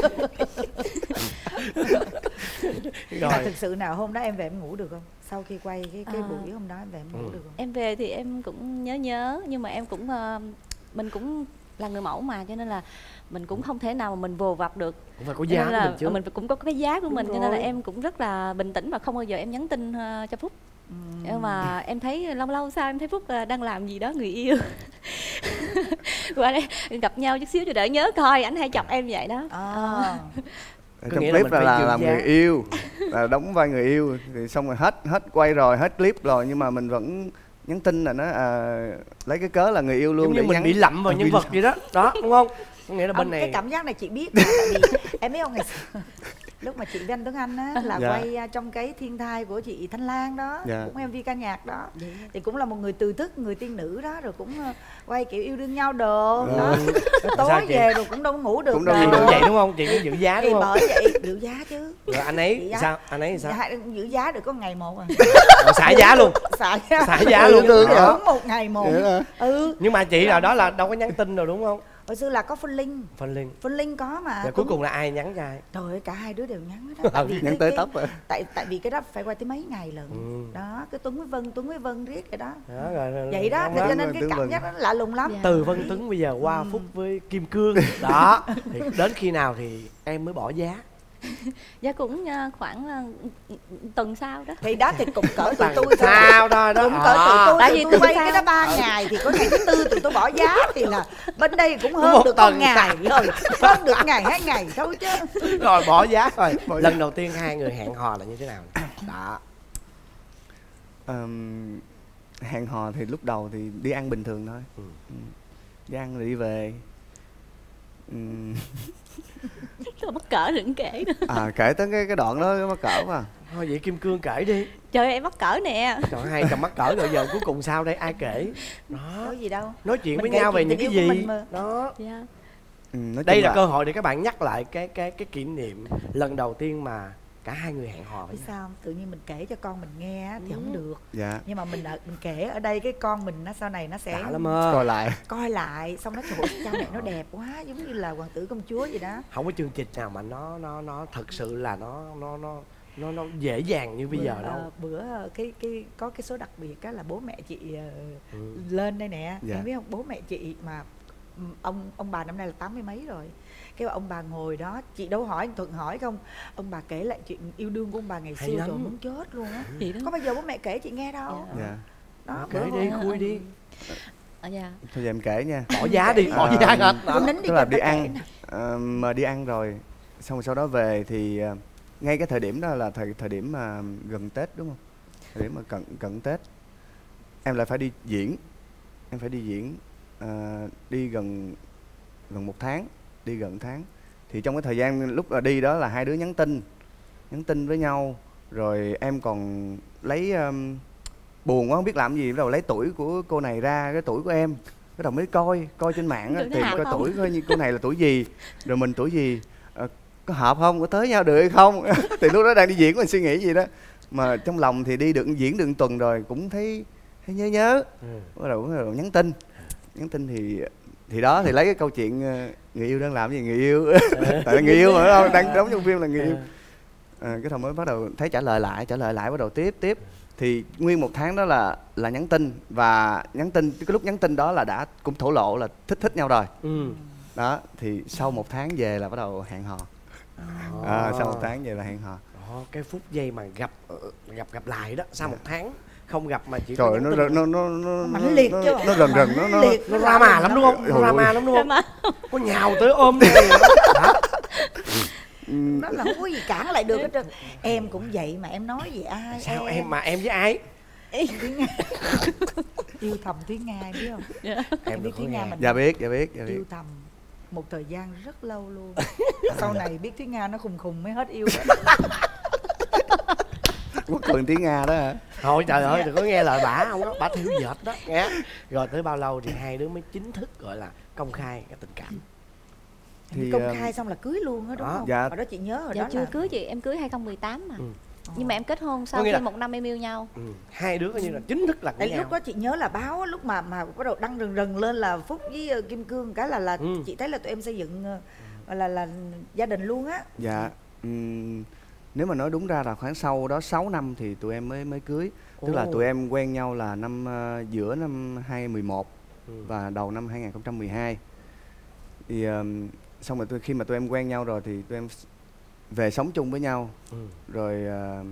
Nhưng mà Rồi. thực sự nào hôm đó em về em ngủ được không? Sau khi quay cái cái À. buổi hôm đó em về em ngủ Ừ. được không? em về thì em cũng nhớ nhớ nhưng mà em cũng uh, mình cũng là người mẫu mà, cho nên là mình cũng không thể nào mà mình vồ vập được. Cũng phải có Cho giá nên của là mình chứ. mình cũng có cái giá của Đúng mình, cho nên là rồi. em cũng rất là bình tĩnh và không bao giờ em nhắn tin uh, cho Phúc. Ừ. Nhưng mà em thấy lâu lâu sau em thấy Phúc uh, đang làm gì đó người yêu. Qua đây gặp nhau chút xíu cho đỡ nhớ coi, ảnh hay chọc em vậy đó. À. Có Trong nghĩa là clip mình là, phải là giữ làm giá. người yêu, là đóng vai người yêu thì xong rồi hết hết quay rồi, hết clip rồi nhưng mà mình vẫn nhắn tin là nó à, lấy cái cớ là người yêu luôn. Giống như để mình nhắn, bị lậm vào à, nhân bị vật vậy đó, đó đúng không? Có nghĩa là bên Ông, này cái cảm giác này chị biết mà, tại vì em biết không, ngày xưa, lúc mà chị với anh Tuấn Anh á là Dạ. quay à, trong cái thiên thai của chị Thanh Lan đó, Dạ. cũng em vê ca nhạc đó, thì cũng là một người từ thức, người tiên nữ đó, rồi cũng à, quay kiểu yêu đương nhau đồ Ừ. đó, rồi Sao tối chị? về rồi cũng đâu có ngủ được Cũng đâu đâu. ngủ cũng được. vậy đúng không? Chị cũng giữ giá Thì đúng không? bởi vậy giữ giá chứ. Rồi anh Giữ ấy giá. sao? Anh ấy thì sao? Dạ, giữ giá được có ngày một à. Rồi xả giá luôn. Xả giá. Xả giá luôn. Được Đó. hả? Đúng một ngày một. Vậy hả? Ừ. Nhưng mà chị là đó là đâu có nhắn tin đâu đúng không? Hồi xưa là có phân linh, Phân Linh. phân linh có mà. Và cuối cùng là ai nhắn cho ai? Trời ơi, cả hai đứa đều nhắn hết đó. Tại vì Nhắn cái- tới cái- tóc rồi. Tại tại vì cái đó phải quay tới mấy ngày lận. Ừ. Đó, cái Tuấn với Vân, Tuấn với Vân riết vậy đó. Đó, rồi, rồi, Vậy đó, ngon thì lắm. cho nên Vân, cái Tuấn cảm Vân. giác đó lạ lùng lắm. Dạ. Từ Vân Tuấn bây giờ qua Ừ. Phúc với Kim Cương. Đó. Thì đến khi nào thì em mới bỏ giá? Dạ cũng uh, khoảng uh, tuần sau đó. Thì đó thì cũng cỡ tụi Tặng tôi thôi. sao thôi đó. Cũng cỡ tụi À. tôi, Tại tụi vì tôi tuần quay sau- cái đó ba ngày thì có ngày thứ tư tụi tôi bỏ giá thì là bên đây cũng hơn Một được con tuần. ngày rồi, hơn được ngày hai ngày thôi chứ. Rồi bỏ giá rồi. Lần đầu tiên hai người hẹn hò là như thế nào? Đó. Ờm, hẹn hò thì lúc đầu thì đi ăn bình thường thôi. Ừ. Ừ. Đi ăn rồi đi về. Ừm. Tôi mắc cỡ đừng kể nữa. À kể tới cái cái đoạn đó mắc cỡ quá. Thôi vậy Kim Cương kể đi. Trời ơi, em mắc cỡ nè. Trời, hai chồng mắc cỡ rồi giờ cuối cùng sao đây, ai kể? Đó. Có gì đâu. Nói chuyện Mình với kể nhau về chuyện những tình cái yêu của gì mình mà. đó. Dạ. Ừ, nói Đây chung là cơ hội để các bạn nhắc lại cái cái cái kỷ niệm lần đầu tiên mà cả hai người hẹn hò với Biết nhau. sao không? Tự nhiên mình kể cho con mình nghe á, thì không được. Dạ. Nhưng mà mình ở, mình kể ở đây cái con mình nó sau này nó sẽ Đã lắm ơ. Coi lại. coi lại xong nó trời ơi, cha mẹ nó đẹp quá, giống như là hoàng tử công chúa vậy đó. Không có chương trình nào mà nó nó nó thật sự là nó nó nó nó nó dễ dàng như bây bữa, giờ đâu. ờ, bữa ờ, cái cái có cái số đặc biệt á là bố mẹ chị ờ, Ừ. lên đây nè. Dạ. Em biết không, bố mẹ chị mà ừ, ông ông bà năm nay là tám mươi mấy rồi. Cái ông bà ngồi đó, chị đâu hỏi, anh Thuận hỏi không, ông bà kể lại chuyện yêu đương của ông bà ngày Hay xưa lắm. rồi muốn chết luôn á. Gì đó. Có bao giờ bố mẹ kể chị nghe đâu. Dạ. Đó, Kể bữa đi, hôm- khui đi. À, dạ. Thôi giờ em kể nha. Bỏ giá đi, bỏ À, giá hết. Cô nín đi tức là cho đi ta kể ăn, nè. ờ, mà đi ăn rồi xong rồi sau đó về thì ờ, ngay cái thời điểm đó là thời thời điểm mà gần Tết đúng không? Thời điểm mà cận cận Tết em lại phải đi diễn, em phải đi diễn ờ, đi gần gần một tháng, đi gần tháng. Thì trong cái thời gian lúc mà đi đó là hai đứa nhắn tin, nhắn tin với nhau, rồi em còn lấy um, buồn quá không biết làm gì, bắt đầu lấy tuổi của cô này ra, cái tuổi của em, bắt đầu mới coi coi trên mạng á, Tuổi nó tìm hợp coi không? tuổi coi như cô này là tuổi gì, rồi mình tuổi gì, ờ, có hợp không, có tới nhau được hay không. Thì lúc đó đang đi diễn mình suy nghĩ gì đó, mà trong lòng thì đi được diễn được một tuần rồi cũng thấy thấy nhớ nhớ, Ừ. bắt đầu, bắt đầu nhắn tin, nhắn tin thì thì đó thì lấy cái câu chuyện ờ, người yêu đang làm gì người yêu, tại là người yêu mà đúng không, đang đóng trong phim là người yêu. À, cái thằng mới bắt đầu thấy trả lời lại, trả lời lại bắt đầu tiếp tiếp thì nguyên một tháng đó là là nhắn tin, và nhắn tin cái lúc nhắn tin đó là đã cũng thổ lộ là thích thích nhau rồi. Ừ. Đó thì sau một tháng về là bắt đầu hẹn hò. À, sau một tháng về là hẹn hò. Đó, cái phút giây mà gặp ờ, gặp gặp lại đó sau một tháng không gặp mà chỉ Trời có ơi, nhắn nó, tin. nó nó nó Mãnh liệt nó, chứ. nó rần rần nó nó Mãnh liệt. Nó drama lắm đúng không? Nó Trời ơi. drama lắm đúng không? Drama. Có nhào tới ôm này. Đó. Nó là không có gì cản lại được hết trơn. Em cũng vậy mà em nói gì ai. Sao em mà em với ai? Thúy Nga. Yêu thầm Thúy Nga em biết không? Dạ. Em biết Thúy Nga mình Dạ biết, dạ biết, dạ biết. yêu thầm một thời gian rất lâu luôn. Sau này biết Thúy Nga nó khùng khùng mới hết yêu. Quốc cường tiếng Nga đó hả? Thôi trời ơi đừng có nghe lời bả không có, bả thiếu dệt đó nghe. Rồi tới bao lâu thì hai đứa mới chính thức gọi là công khai cái tình cảm? Thì, Công ờ, khai xong là cưới luôn á đúng đó. không? Dạ. Hồi đó chị nhớ rồi Dạ đó chưa là cưới chị, em cưới hai không một tám mà. Ừ. Nhưng mà em kết hôn Có sau nghĩa khi là- một năm em yêu nhau. Ừ. Hai đứa coi như là chính thức là của Tại nhau. lúc đó chị nhớ là báo á, lúc mà mà bắt đầu đăng rần rần lên là Phúc với ờ, Kim Cương cái là là Ừ. chị thấy là tụi em xây dựng ờ, gọi là là gia đình luôn á. Dạ. Ừm, nếu mà nói đúng ra là khoảng sau đó sáu năm thì tụi em mới mới cưới. Tức là Ồ. tụi em quen nhau là năm ờ, giữa năm hai không một một Ừ. và đầu năm hai không một hai. Thì ờm, xong rồi tôi khi mà tụi em quen nhau rồi thì tụi em s- về sống chung với nhau. Ừ. Rồi ờ,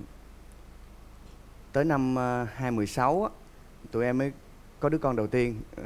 tới năm uh, hai không một sáu á, tụi em mới có đứa con đầu tiên, ờ,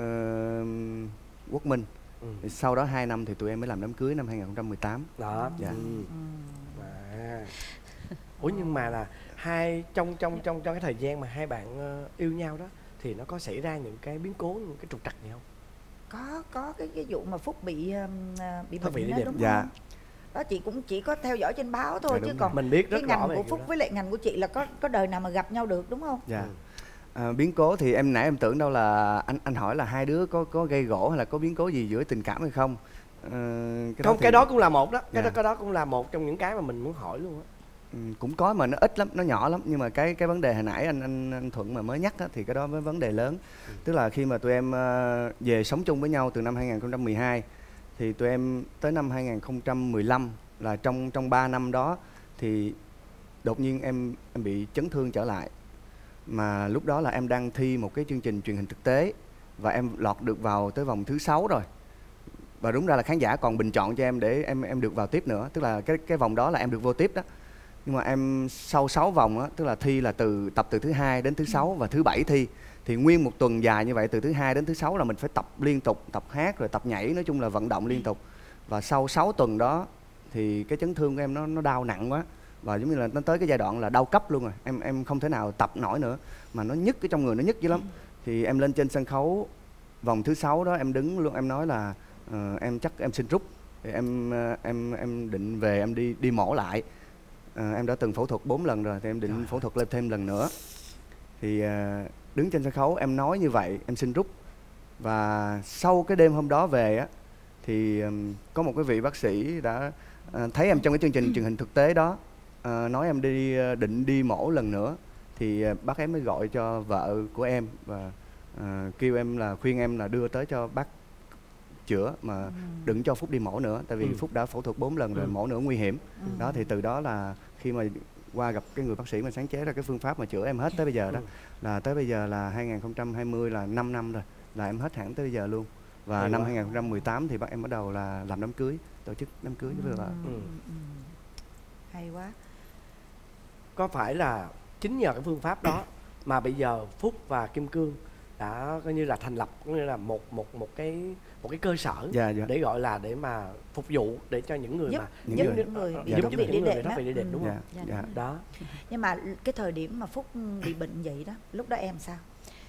Quốc Minh. Ừ. Thì sau đó hai năm thì tụi em mới làm đám cưới năm hai không một tám. Đó. Dạ. Ừ. À. Ủa nhưng mà là hai trong trong trong trong cái thời gian mà hai bạn ờ, yêu nhau đó thì nó có xảy ra những cái biến cố, những cái trục trặc gì không? Có có cái cái vụ mà Phúc bị um, ờ, bị Thoát vị bệnh đĩa đó đệm. đúng Dạ. không? Đó chị cũng chỉ có theo dõi trên báo thôi Dạ, chứ đúng còn Mình biết rất cái rõ ngành về của điều Phúc đó. với lại ngành của chị là có có đời nào mà gặp nhau được đúng không? Dạ. Ừ. À, biến cố thì em nãy em tưởng đâu là anh anh hỏi là hai đứa có có gây gổ hay là có biến cố gì giữa tình cảm hay không. Ờ, cái Không, thì- cái đó cũng là một đó, cái Dạ. đó cái đó cũng là một trong những cái mà mình muốn hỏi luôn á. Ừ, cũng có mà nó ít lắm, nó nhỏ lắm, nhưng mà cái cái vấn đề hồi nãy anh anh, anh Thuận mà mới nhắc á, thì cái đó mới vấn đề lớn. Ừ. Tức là khi mà tụi em ờ, về sống chung với nhau từ năm hai không một hai thì tụi em tới năm hai không một lăm là trong trong ba năm đó thì đột nhiên em em bị chấn thương trở lại. Mà lúc đó là em đang thi một cái chương trình truyền hình thực tế và em lọt được vào tới vòng thứ sáu rồi. Và đúng ra là khán giả còn bình chọn cho em để em em được vào tiếp nữa, tức là cái cái vòng đó là em được vô tiếp đó. Nhưng mà em sau sáu vòng á, tức là thi là từ tập từ thứ hai đến thứ sáu và thứ bảy thi, thì nguyên một tuần dài như vậy từ thứ hai đến thứ sáu là mình phải tập liên tục, tập hát rồi tập nhảy, nói chung là vận động liên tục. Và sau sáu tuần đó thì cái chấn thương của em nó nó đau nặng quá, và giống như là nó tới cái giai đoạn là đau cấp luôn rồi, em em không thể nào tập nổi nữa, mà nó nhức cái trong người, nó nhức dữ lắm. Thì em lên trên sân khấu vòng thứ sáu đó em đứng luôn, em nói là ờ, em chắc em xin rút, thì em em em định về em đi đi mổ lại. À, em đã từng phẫu thuật bốn lần rồi thì em định Trời phẫu thuật lên thêm lần nữa. Thì à, đứng trên sân khấu em nói như vậy, em xin rút. Và sau cái đêm hôm đó về á thì um, có một cái vị bác sĩ đã uh, thấy em trong cái chương trình truyền hình thực tế đó, uh, nói em đi uh, định đi mổ lần nữa. Thì uh, bác ấy mới gọi cho vợ của em và uh, kêu em là khuyên em là đưa tới cho bác chữa mà ừ. đừng cho Phúc đi mổ nữa, tại vì ừ. Phúc đã phẫu thuật bốn lần rồi, ừ. mổ nữa nguy hiểm. Ừ. Đó thì từ đó là khi mà qua gặp cái người bác sĩ mà sáng chế ra cái phương pháp mà chữa em hết tới bây giờ đó, ừ. là tới bây giờ là hai nghìn không trăm hai mươi là năm năm rồi, là em hết hẳn tới bây giờ luôn. Và hay năm quá. hai nghìn không trăm mười tám thì bác em bắt đầu là làm đám cưới, tổ chức đám cưới với vợ. Ừ. Ừ. Hay quá. Có phải là chính nhờ cái phương pháp đó mà bây giờ Phúc và Kim Cương đã coi như là thành lập coi như là một một một cái một cái cơ sở dạ, dạ. để gọi là để mà phục vụ để cho những người giúp, mà những người những người giúp giúp những người thoát vị đĩa đệm, đúng dạ, không? dạ. Dạ. Đó. Nhưng mà cái thời điểm mà Phúc bị bệnh vậy đó, lúc đó em sao?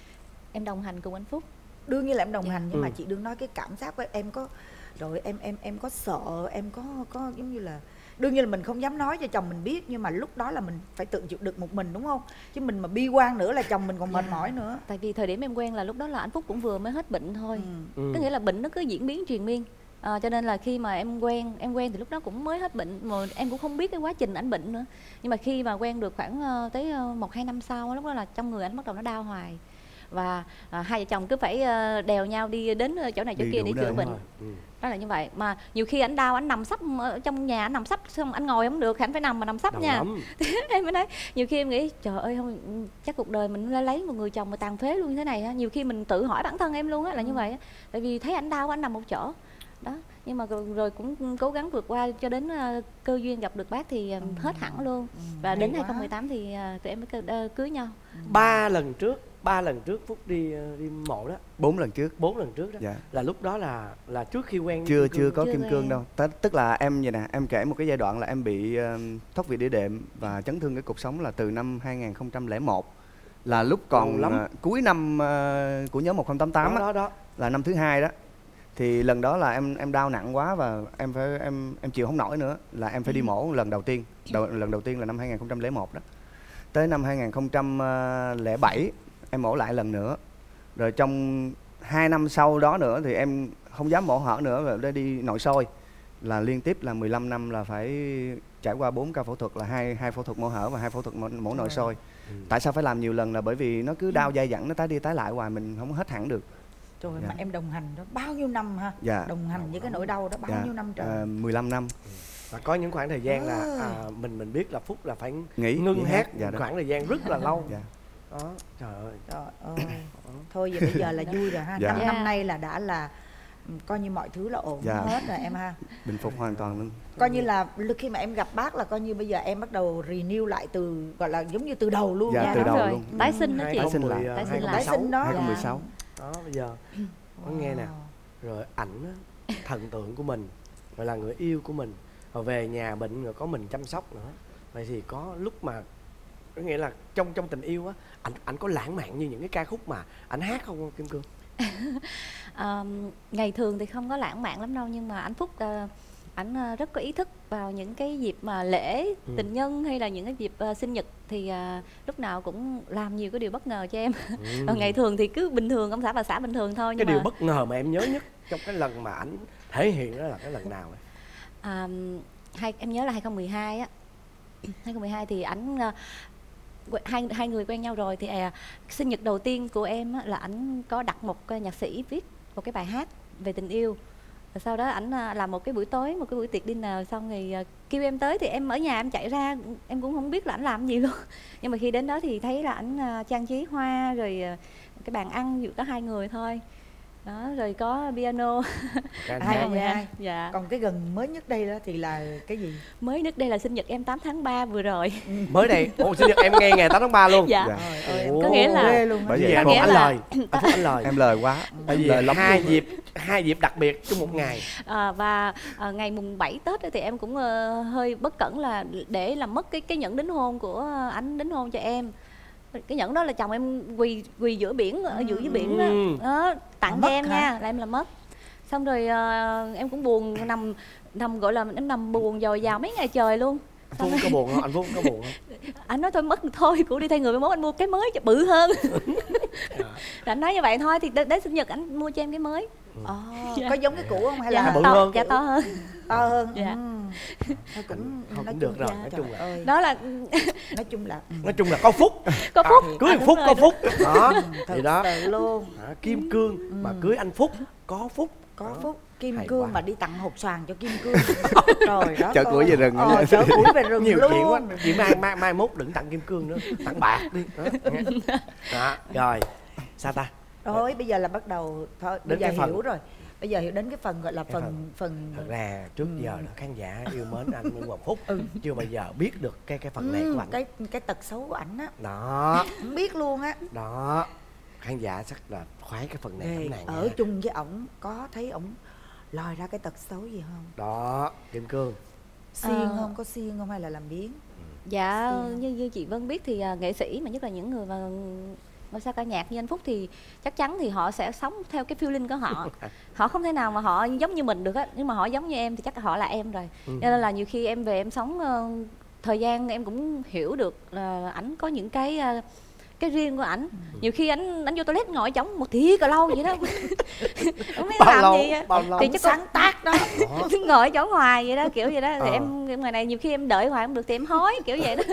Em đồng hành cùng anh Phúc. Đương nhiên là em đồng dạ. hành nhưng ừ. mà chị đừng nói cái cảm giác của em có rồi em em em có sợ, em có có giống như là đương nhiên là mình không dám nói cho chồng mình biết, nhưng mà lúc đó là mình phải tự chịu đựng một mình, đúng không? Chứ mình mà bi quan nữa là chồng mình còn mệt yeah. mỏi nữa. Tại vì thời điểm em quen là lúc đó là anh Phúc cũng vừa mới hết bệnh thôi. Ừ. Ừ. Có nghĩa là bệnh nó cứ diễn biến triền miên. À, cho nên là khi mà em quen em quen thì lúc đó cũng mới hết bệnh mà em cũng không biết cái quá trình ảnh bệnh nữa. Nhưng mà khi mà quen được khoảng uh, tới uh, một hai năm sau, lúc đó là trong người anh bắt đầu nó đau hoài. Và à, hai vợ chồng cứ phải uh, đèo nhau đi đến chỗ này chỗ đi kia để chữa bệnh. Ừ. Đó là như vậy. Mà nhiều khi ảnh đau, ảnh nằm sấp ở trong nhà, ảnh nằm sấp xong ảnh ngồi không được, ảnh phải nằm mà nằm sấp Đồng nha. Em mới nói, nhiều khi em nghĩ trời ơi không, chắc cuộc đời mình lấy một người chồng mà tàn phế luôn như thế này á. Nhiều khi mình tự hỏi bản thân em luôn á là như vậy á. Tại vì thấy ảnh đau, ảnh nằm một chỗ. Đó, nhưng mà rồi cũng cố gắng vượt qua cho đến uh, cơ duyên gặp được bác thì uh, ừ. hết hẳn luôn. Ừ. Và đến hai không một tám thì uh, tụi em mới uh, cưới nhau. Ba lần trước ba lần trước Phúc đi đi mộ đó. Bốn lần trước. Bốn lần trước đó. Dạ. Là lúc đó là là trước khi quen chưa chưa có chưa Kim Cương đâu. T tức là em vậy nè, em kể một cái giai đoạn là em bị uh, thoát vị đĩa đệm và chấn thương cái cột sống là từ năm hai nghìn không trăm lẻ một, là lúc còn uh, cuối năm uh, của nhóm một không tám tám đó, đó, đó là năm thứ hai đó. Thì lần đó là em em đau nặng quá và em phải em em chịu không nổi nữa, là em phải đi mổ lần đầu tiên. Đầu, lần đầu tiên là năm hai nghìn không trăm lẻ một đó. Tới năm hai nghìn không trăm lẻ bảy em mổ lại lần nữa. Rồi trong hai năm sau đó nữa thì em không dám mổ hở nữa, rồi để đi nội soi. Là liên tiếp là mười lăm năm là phải trải qua bốn ca phẫu thuật, là hai hai phẫu thuật mổ hở và hai phẫu thuật mổ, mổ nội soi. Ừ. Tại sao phải làm nhiều lần là bởi vì nó cứ đau dai dẳng, nó tái đi tái lại hoài, mình không hết hẳn được. Trời ơi, dạ. mà em đồng hành đó bao nhiêu năm ha? Dạ. Đồng hành với cái nỗi đau đó bao dạ. nhiêu năm trời? À, mười lăm năm. Và có những khoảng thời gian là à, mình mình biết là Phúc là phải nghỉ ngưng hát dạ khoảng thời gian rất là lâu. Dạ. Đó, trời ơi. Trời ơi. Thôi giờ bây giờ là vui rồi ha. Dạ. Năm, năm nay là đã là coi như mọi thứ là ổn dạ. hết rồi em ha. Bình phục hoàn toàn luôn. Coi như là khi mà em gặp bác là coi như bây giờ em bắt đầu renew lại từ gọi là giống như từ đầu luôn dạ, nha. Từ đầu rồi. luôn. Tái sinh đó chị. Tái sinh lại. Tái sinh lại. Tái sinh đó. hai không một sáu. Đó bây giờ có nghe nè. Rồi ảnh thần tượng của mình, rồi là người yêu của mình, rồi về nhà bệnh rồi có mình chăm sóc nữa. Vậy thì có lúc mà có nghĩa là trong trong tình yêu á, ảnh ảnh có lãng mạn như những cái ca khúc mà ảnh hát không Kim Cương? à, ngày thường thì không có lãng mạn lắm đâu, nhưng mà anh Phúc uh, ảnh uh, rất có ý thức vào những cái dịp mà lễ ừ. tình nhân hay là những cái dịp uh, sinh nhật thì uh, lúc nào cũng làm nhiều cái điều bất ngờ cho em. Ừ. Còn ngày thường thì cứ bình thường, ông xã bà xã bình thường thôi. Cái nhưng điều mà... bất ngờ mà em nhớ nhất trong cái lần mà ảnh thể hiện đó là cái lần nào này? À, hai em nhớ là hai không một hai á. hai không một hai thì ảnh uh, hai hai người quen nhau rồi thì à, sinh nhật đầu tiên của em á, là ảnh có đặt một uh, nhạc sĩ viết một cái bài hát về tình yêu. Rồi sau đó ảnh uh, làm một cái buổi tối, một cái buổi tiệc dinner, xong rồi uh, kêu em tới thì em ở nhà em chạy ra, em cũng không biết là ảnh làm gì luôn. Nhưng mà khi đến đó thì thấy là ảnh uh, trang trí hoa rồi uh, cái bàn ăn chỉ có hai người thôi. Đó, rồi có piano. hai không một hai. Dạ. Còn cái gần mới nhất đây đó thì là cái gì? Mới nhất đây là sinh nhật em tám tháng ba vừa rồi. Mới đây. Ồ, sinh nhật em nghe ngày tám tháng ba luôn. Dạ. Dạ. Ôi, em có nghĩa là luôn. Bởi vì anh anh lời. Anh lời. Em lời quá. Bởi vì lời lắm hai dịp hai dịp đặc biệt trong một ngày. À, và à, ngày mùng bảy Tết thì em cũng uh, hơi bất cẩn là để làm mất cái cái nhẫn đính hôn của anh đính hôn cho em. Cái nhẫn đó là chồng em quỳ quỳ giữa biển, ở giữa dưới biển đó, đó tặng cho em ha. Nha, là em làm mất. Xong rồi uh, em cũng buồn, nằm nằm gọi là em nằm buồn dồi dào mấy ngày trời luôn. Phúc có buồn không? Anh Phúc có buồn không? Anh nói thôi mất thôi, cũng đi thay người, mai mốt anh mua cái mới cho bự hơn. Rồi anh nói như vậy thôi, thì đến sinh nhật anh mua cho em cái mới. Ồ, có giống cái cũ không hay dạ, là bự to, hơn? dạ to hơn. To hơn. Dạ. Ừ. Thôi cũng Thôi nói cũng chung được rồi, dạ, nói trời chung là- ơi. Đó là nói chung là ừ. Nói chung là có phúc. có phúc. À, cưới À, anh đúng Phúc rồi, có đúng. phúc đó. Thật Thì đó sự luôn. à, kim cương mà cưới anh Phúc có phúc. Có Đó. phúc. Kim Hay cương quá. mà đi tặng hột xoàn cho kim cương. Trời đó. Chở củi về rừng. Ờ, chở củi về rừng Nhiều luôn. chuyện quá. Chị mai mai mai mốt đừng tặng kim cương nữa, tặng bạc đi. Đó, nghe. Đó, rồi sao ta? Rồi bây giờ là bắt đầu thôi, bây Đến giờ cái phần- hiểu rồi. Bây giờ hiểu đến cái phần gọi là Cái phần phần- phần Thật ra trước giờ là khán giả yêu mến anh Nguyễn Ngọc Phúc, chưa bao giờ biết được cái cái phần này ừ, của anh. cái cái tật xấu của ảnh á, Đó, không biết luôn á. đó, khán giả chắc là khoái cái phần này Ê, lắm này ở nha. chung với ổng có thấy ổng lòi ra cái tật xấu gì không? Đó, kim cương. Siêng Ờ. không? Có siêng không hay là làm biếng? Dạ, Siêng. như như chị Vân biết thì à, nghệ sĩ mà nhất là những người mà ngôi sao ca nhạc như anh Phúc thì chắc chắn thì họ sẽ sống theo cái feeling của họ. Họ không thể nào mà họ giống như mình được á, nhưng mà họ giống như em thì chắc họ là em rồi. Ừ. Cho nên là nhiều khi em về em sống ờ, thời gian em cũng hiểu được là ảnh có những cái ờ, cái riêng của ảnh. Nhiều khi ảnh ảnh vô toilet ngồi chóng một tí cà lâu vậy đó. Không biết Bao làm lâu? gì á. Bao lâu? Thì chắc Sáng tác đó. ngồi ở chỗ ngoài vậy đó, kiểu vậy đó. Thì Ờ. em em ngoài này nhiều khi em đợi hoài không được thì em hối kiểu vậy đó.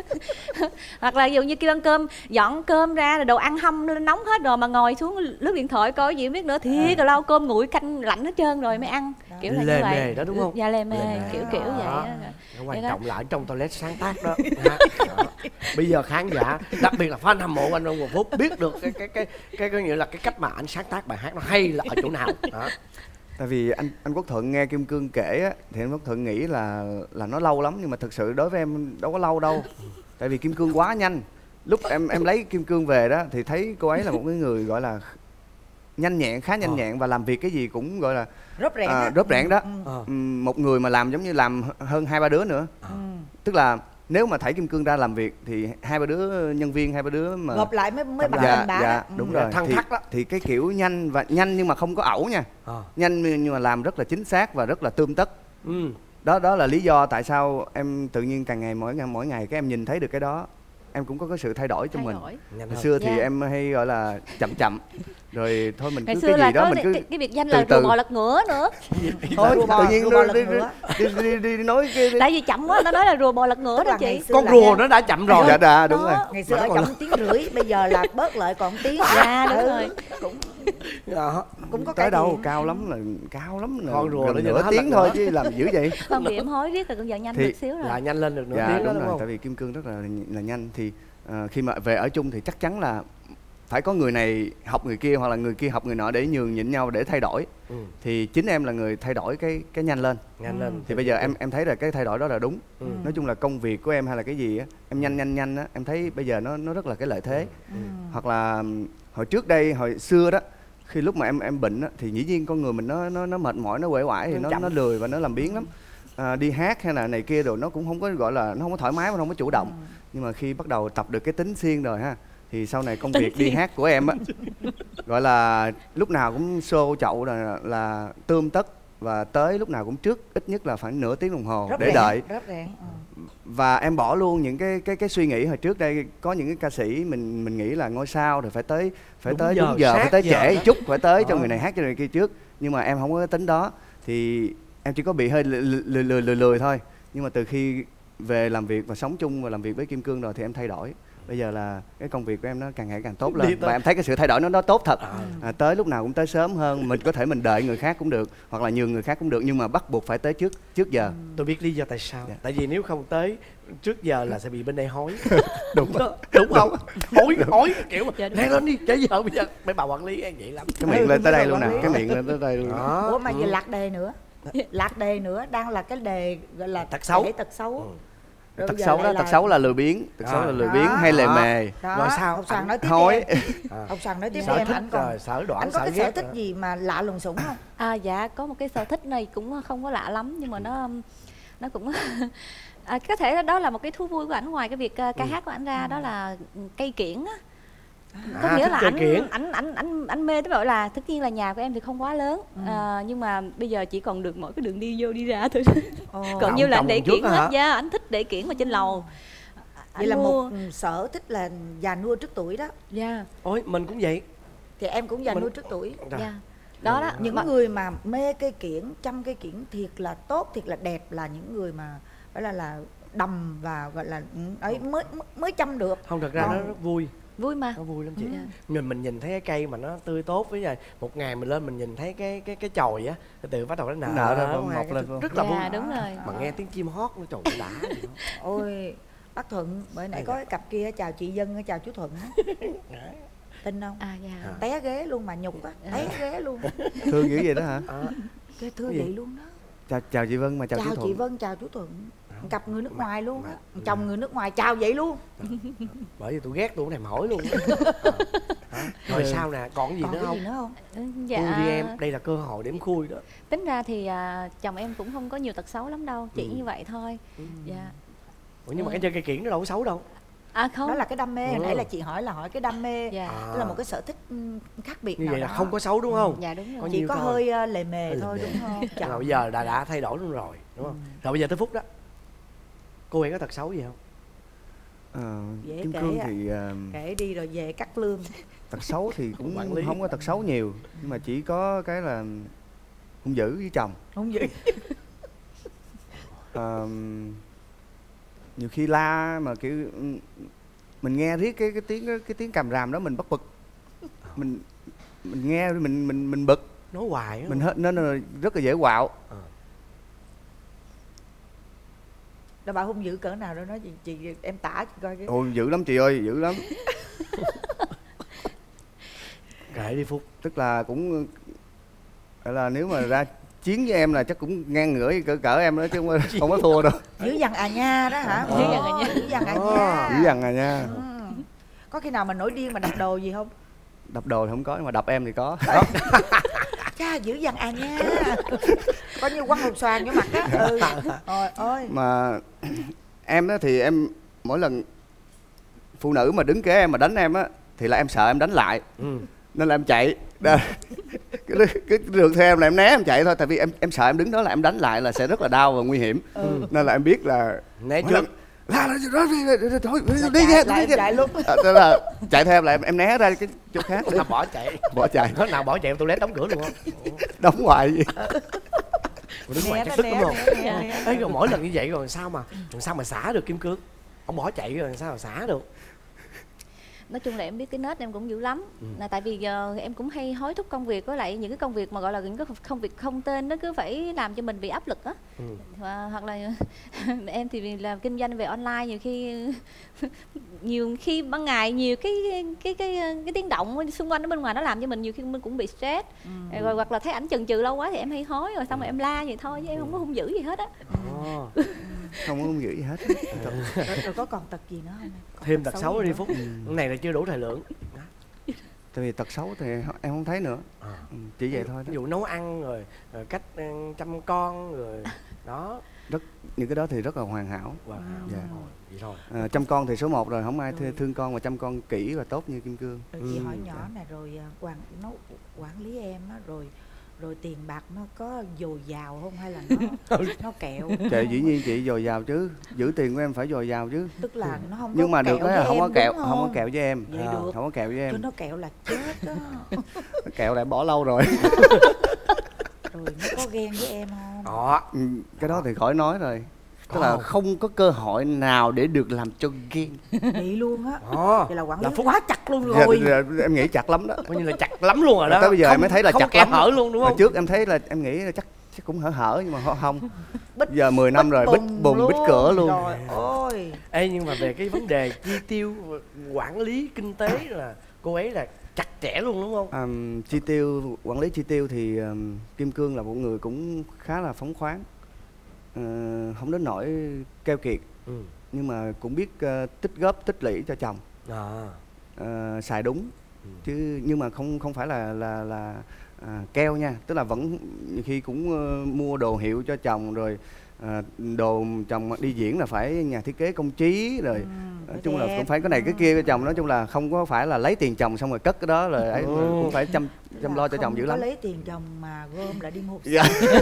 Hoặc là ví dụ như kêu ăn cơm, dọn cơm ra rồi đồ ăn hâm lên nóng hết rồi mà ngồi xuống lướt điện thoại coi gì không biết nữa thì cà lâu cơm nguội canh lạnh hết trơn rồi mới ăn. Kiểu là Lề như vậy. mề đó đúng không? Dạ lề mề, Lề mề. kiểu kiểu vậy Đó. đó. Cái quan Vậy đó. trọng là ở trong toilet sáng tác đó. Ha. Đó. Bây giờ khán giả, đặc biệt là fan hâm mộ anh Nguyễn Ngọc Phúc biết được cái cái cái cái cái nghĩa là cái cách mà anh sáng tác bài hát nó hay là ở chỗ nào. Đó. Tại vì anh anh Quốc Thuận nghe Kim Cương kể á, thì anh Quốc Thuận nghĩ là là nó lâu lắm, nhưng mà thực sự đối với em đâu có lâu đâu. Tại vì Kim Cương quá nhanh. Lúc em em lấy Kim Cương về đó thì thấy cô ấy là một cái người gọi là nhanh nhẹn, khá nhanh Ờ. nhẹn và làm việc cái gì cũng gọi là Rốt rẽn à, á. rốt rẽn đó. Ừ. Ờ. Ừm, một người mà làm giống như làm hơn hai ba đứa nữa. Ừ. Tức là nếu mà thảy Kim Cương ra làm việc thì hai ba đứa nhân viên, hai ba đứa mà Gộp lại mới mới bằng dạ, thành bả dạ, đó. đúng Ừ. rồi. Thăng thì, thắc đó. thì cái kiểu nhanh và nhanh nhưng mà không có ẩu nha. Ờ. Nhanh nhưng mà làm rất là chính xác và rất là tươm tất. Ừ. Đó đó là lý do tại sao em tự nhiên càng ngày mỗi ngày mỗi ngày cái em nhìn thấy được cái đó, em cũng có cái sự thay đổi trong Thay mình. đổi. Nhanh Hồi hơn. xưa thì Dạ. em hay gọi là chậm chậm rồi thôi mình Ngày cứ xưa cái là gì đó có mình cứ cái, cái biệt danh từ là từ. rùa bò lật ngửa nữa. thôi Rùa bò- tự nhiên rùa bò lật đi, ngửa. đi, đi, đi, đi nói cái Tại vì chậm quá nó nói là rùa bò lật ngửa Tức đó là ngày chị. xưa Con là rùa nghe- nó đã chậm rồi. dạ đã đúng Đó. rồi. Ngày xưa Mà ở nó còn chậm tiếng rưỡi, bây giờ là bớt lại còn tiếng. Dạ, đúng Ừ, rồi. Cũng Đó. cũng có tới cái đâu gì. cao lắm là cao lắm là Con rùa gần nó giờ nửa nó tiếng lật thôi nữa. chứ làm dữ vậy. Không bị em hối riết rồi cũng giờ nhanh Thì- được xíu rồi. Là nhanh lên được nửa Dạ tiếng đó đúng đúng rồi, không? tại vì Kim Cương rất là là nhanh thì ờ, khi mà về ở chung thì chắc chắn là phải có người này học người kia hoặc là người kia học người nọ để nhường nhịn nhau để thay đổi. Ừ. Thì chính em là người thay đổi cái cái nhanh lên. Nhanh lên. Thì bây giờ em em thấy là cái thay đổi đó là đúng. Ừ. Nói chung là công việc của em hay là cái gì á, em nhanh nhanh nhanh á, em thấy bây giờ nó nó rất là cái lợi thế. Ừ. Hoặc là ừm, hồi trước đây hồi xưa đó, khi lúc mà em em bệnh á, thì dĩ nhiên con người mình nó nó nó mệt mỏi, nó uể oải thì Nó nó chậm. nó lười và nó làm biếng lắm. À, đi hát hay là này kia rồi nó cũng không có gọi là nó không có thoải mái, nó không có chủ động. Nhưng mà khi bắt đầu tập được cái tính siêng rồi ha, thì sau này công việc đi hát của em á gọi là lúc nào cũng xô chậu là là tươm tất và tới lúc nào cũng trước ít nhất là khoảng nửa tiếng đồng hồ Rốt để rẽn, đợi. rốt rẽn. Ừ. Và em bỏ luôn những cái cái cái suy nghĩ hồi trước đây có những cái ca sĩ mình mình nghĩ là ngôi sao rồi phải tới phải Đúng tới giờ, đúng giờ, sát phải tới giờ trễ đó. chút, phải tới cho Đó. người này hát cho người kia trước. Nhưng mà em không có cái tính đó thì em chỉ có bị hơi lười lười lười, lười, lười thôi. Nhưng mà từ khi về làm việc và sống chung và làm việc với Kim Cương rồi thì em thay đổi. Bây giờ là cái công việc của em nó càng ngày càng tốt Đi lên tới- và em thấy cái sự thay đổi nó nó tốt thật. À. À, tới lúc nào cũng tới sớm hơn, mình có thể mình đợi người khác cũng được hoặc là nhường người khác cũng được, nhưng mà bắt buộc phải tới trước trước giờ. Tôi biết lý do tại sao. Dạ. Tại vì nếu không tới trước giờ là sẽ bị bên đây hối. Đúng đó, đúng không? Hối hối kiểu Dạ, đúng lên lên đi, trễ giờ bây giờ mấy bà quản lý vậy lắm. Cái miệng lên tới đây luôn nè, quản lý. cái miệng lên tới đây luôn. Đó. Ủa mà giờ lạc đề nữa. Lạc đề nữa, đang là cái đề gọi là Tật xấu. để tật xấu. Ừ. Rồi Tật bây giờ xấu lại đó, tật xấu là lười biếng, tật xấu À. là lười Đó. biếng hay lề Đó. mề. Đó, Rồi sao? ông Sàng nói tiếp Hối. đi em. À. Ông Sàng nói tiếp đi Sở em, thích anh còn rồi, sở đoạn, anh có sở cái ghét sở thích rồi. gì mà lạ lùng sủng không? À dạ, có một cái sở thích này cũng không có lạ lắm nhưng mà nó nó cũng à, có thể đó là một cái thú vui của ảnh ngoài cái việc uh, ca Ừ. hát của ảnh ra, đó là cây kiểng á. Có À, nghĩa thích là chơi ảnh kiển. ảnh ảnh ảnh ảnh mê, tức là là tất nhiên là nhà của em thì không quá lớn, à, nhưng mà bây giờ chỉ còn được mỗi cái đường đi vô đi ra thôi. Ồ. Còn như là anh trồng để trước kiển á hết. hả? Dạ, ảnh thích để kiển ở trên lầu. Vậy là mua. một sở thích là già nua trước tuổi đó. Dạ. Ôi mình cũng vậy. Thì em cũng già Mình- nua trước tuổi. Trời. Dạ. Đó đó. Những Mà- người mà mê cây kiển, chăm cây kiển thiệt là tốt, thiệt là đẹp là những người mà phải là là đầm và gọi là ừ, ấy mới mới chăm được. Không, thật ra Còn- nó rất vui. Vui mà. Nó vui lắm chị. Dạ. Mình mình nhìn thấy cái cây mà nó tươi tốt, với lại một ngày mình lên mình nhìn thấy cái cái cái chồi á, từ từ bắt đầu nó nở, Nở ra, hoa, mọc cái lên thứ- luôn. rất là Dạ, vui. đúng rồi. Mà nghe tiếng chim hót nó trời đã gì đó. Ôi bác Thuận, bữa nãy Ây có da. cái cặp kia chào chị Dân, chào chú Thuận á. Tin không? À dạ. À. Té ghế luôn mà nhục á, té ghế luôn. Thương dữ vậy đó hả? À, Cái thưa Cái gì? vậy luôn đó. Chào, chào chị Vân mà chào, Chào, chú chị Thuận. Vân, chào chú Thuận. Cặp người nước Mà- ngoài luôn mà- á, chồng người nước ngoài chào vậy luôn. bởi vì tôi ghét tôi cũng thèm hỏi luôn. À. Hả? Rồi sao nè, còn cái gì Còn nữa cái không? gì nữa không? Ừ, Khui dạ. đi em, đây là cơ hội để em khui đó. Tính ra thì à, chồng em cũng không có nhiều tật xấu lắm đâu, chỉ Ừ. như vậy thôi. Ừ. Dạ. Ủa, nhưng mà Ừ. cái chơi cây kiển nó đâu có xấu đâu. À không. Đó là cái đam mê, hồi Ừ. nãy là chị hỏi là hỏi cái đam mê. Dạ. À. Tức là một cái sở thích ừ, khác biệt Như nào vậy là đó. không có xấu đúng không? Dạ đúng Có rồi. Chỉ nhiêu có thôi. hơi ờ, lề mề Hơi thôi lề đúng không? Nhưng mà bây giờ đã đã thay đổi luôn rồi, đúng không? Rồi bây giờ tới Phúc đó. Cô ấy có tật xấu gì không? Ờ, Dễ Kim kể Cương à. thì ờ, Kể đi rồi về cắt lương. tật xấu thì cũng Quản lý. không có tật xấu nhiều, nhưng mà chỉ có cái là hung dữ với chồng. Không gì. Ờ, nhiều khi la mà kiểu ừ, mình nghe riết cái cái tiếng cái tiếng càm ràm đó mình bất bực, mình mình nghe mình mình mình bực, Nói hoài á. mình hết nên là rất là dễ quạo. Ờ. Rồi bà hung dữ cỡ nào đó nói chị, chị em tả chị coi cái. Ôi dữ lắm chị ơi, dữ lắm. Kệ đi Phúc. Tức là cũng gọi là nếu mà ra chiến với em là chắc cũng ngang ngửa với cỡ cỡ em đó chứ không, không có thua đâu. Dữ dằn à nha đó hả? Dữ dằn à nha. Dữ dằn à Ờ. nha. Dữ dằn à nha. Ừ. Có khi nào mà nổi điên mà đập đồ gì không? Đập đồ thì không có nhưng mà đập em thì có. Cha dữ dằn à nha. Có như quăng hột xoàn vô mặt á. Ừ. Ôi ôi. Mà em đó thì em mỗi lần phụ nữ mà đứng kế em mà đánh em á thì là em sợ em đánh lại, Ừ. nên là em chạy. Đó. cái, cái đường theo em là em né em chạy thôi, tại vì em em sợ em đứng đó là em đánh lại là sẽ rất là đau và nguy hiểm. Ừ. Nên là em biết là Né mỗi trước. lần- la là thôi đi Là đi chạy- nha, là đi em nha. chạy luôn. À, tức là chạy theo em là em, em né ra cái chỗ khác Nào bỏ chạy. bỏ chạy Hết nào bỏ chạy em toilet đóng cửa luôn không? đóng hoài gì. Đứng ngoài Né chắc nó tức né, lắm không? né, né, né. Ấy rồi mỗi lần như vậy rồi sao mà rồi sao mà xả được Kim Cương? Ông bỏ chạy rồi sao mà xả được? Nói chung là em biết cái nết em cũng dữ lắm. Ừ. Là tại vì giờ em cũng hay hối thúc công việc, với lại những cái công việc mà gọi là những cái công việc không tên nó cứ phải làm cho mình bị áp lực á. Ừ. Và, hoặc là em thì vì làm kinh doanh về online, nhiều khi nhiều khi ban ngày nhiều cái cái cái cái tiếng động xung quanh ở bên ngoài nó làm cho mình nhiều khi mình cũng bị stress. Ừ. Rồi hoặc là thấy ảnh chần chừ lâu quá thì em hay hối, rồi xong rồi em la vậy thôi chứ em không có hung dữ gì hết á. Ồ. Không có giữ gì hết. Rồi, rồi có còn tật gì nữa không? Còn Thêm tật xấu gì đi nữa? Phúc. Cái này là chưa đủ thời lượng. Tại vì tật xấu thì em không thấy nữa. À. Ừ, chỉ vậy thôi đó. Ví dụ nấu ăn rồi, rồi cách ừ, chăm con rồi đó. Những cái đó thì rất là hoàn hảo. Wow. Dạ. Rồi, vậy thôi. À, chăm con thì số một rồi, không ai Rồi. thương con mà chăm con kỹ và tốt như Kim Cương. Rồi chị Ừ. hỏi nhỏ này rồi à, quản nó quản lý em á, rồi rồi tiền bạc nó có dồi dào không hay là nó nó kẹo? Chị dĩ nhiên chị dồi dào chứ, giữ tiền của em phải dồi dào chứ. Tức là nó không Nhưng có mà được kẹo cái là với không có em, kẹo, đúng không có kẹo với em. Vậy À, được. không có kẹo với Chứ em. nó kẹo là chết đó. Kẹo lại bỏ lâu rồi. Rồi nó có ghen với em không? Đó. Ừ, cái đó thì khỏi nói rồi. Tức Có là không? không có cơ hội nào để được làm cho ghen. Vậy luôn á. Đó. Vậy là quản Là lý Phúc quá chặt luôn Dạ, rồi. dạ, em nghĩ chặt lắm đó. coi như là chặt lắm luôn rồi đó. Tới bây giờ Không- em mới thấy là không chặt kẽ lắm. hở luôn đúng Hồi không? trước em thấy là em nghĩ là chắc chắc cũng hở hở nhưng mà không. Bích- Giờ mười năm rồi bích bùng bích cửa luôn. Rồi ôi. Ê, nhưng mà về cái vấn đề chi tiêu, quản lý kinh tế là cô ấy là chặt chẽ luôn đúng không? Um, chi tiêu, quản lý chi tiêu thì um, Kim Cương là một người cũng khá là phóng khoáng. Ờ, không đến nỗi keo kiệt, Ừ. nhưng mà cũng biết uh, tích góp tích lũy cho chồng, À. uh, xài đúng. Ừ. Chứ nhưng mà không không phải là là là à, keo nha, tức là vẫn nhiều khi cũng uh, mua đồ hiệu cho chồng rồi à, đồ chồng đi diễn là phải nhà thiết kế công trí rồi. Ừ, nói chung đẹp. Là cũng phải cái này cái kia. Chồng nói chung là không có phải là lấy tiền chồng xong rồi cất cái đó rồi ấy, ừ. cũng phải chăm chăm lo cho chồng dữ lắm. Không có lấy tiền chồng mà gom lại đi mua. Dạ.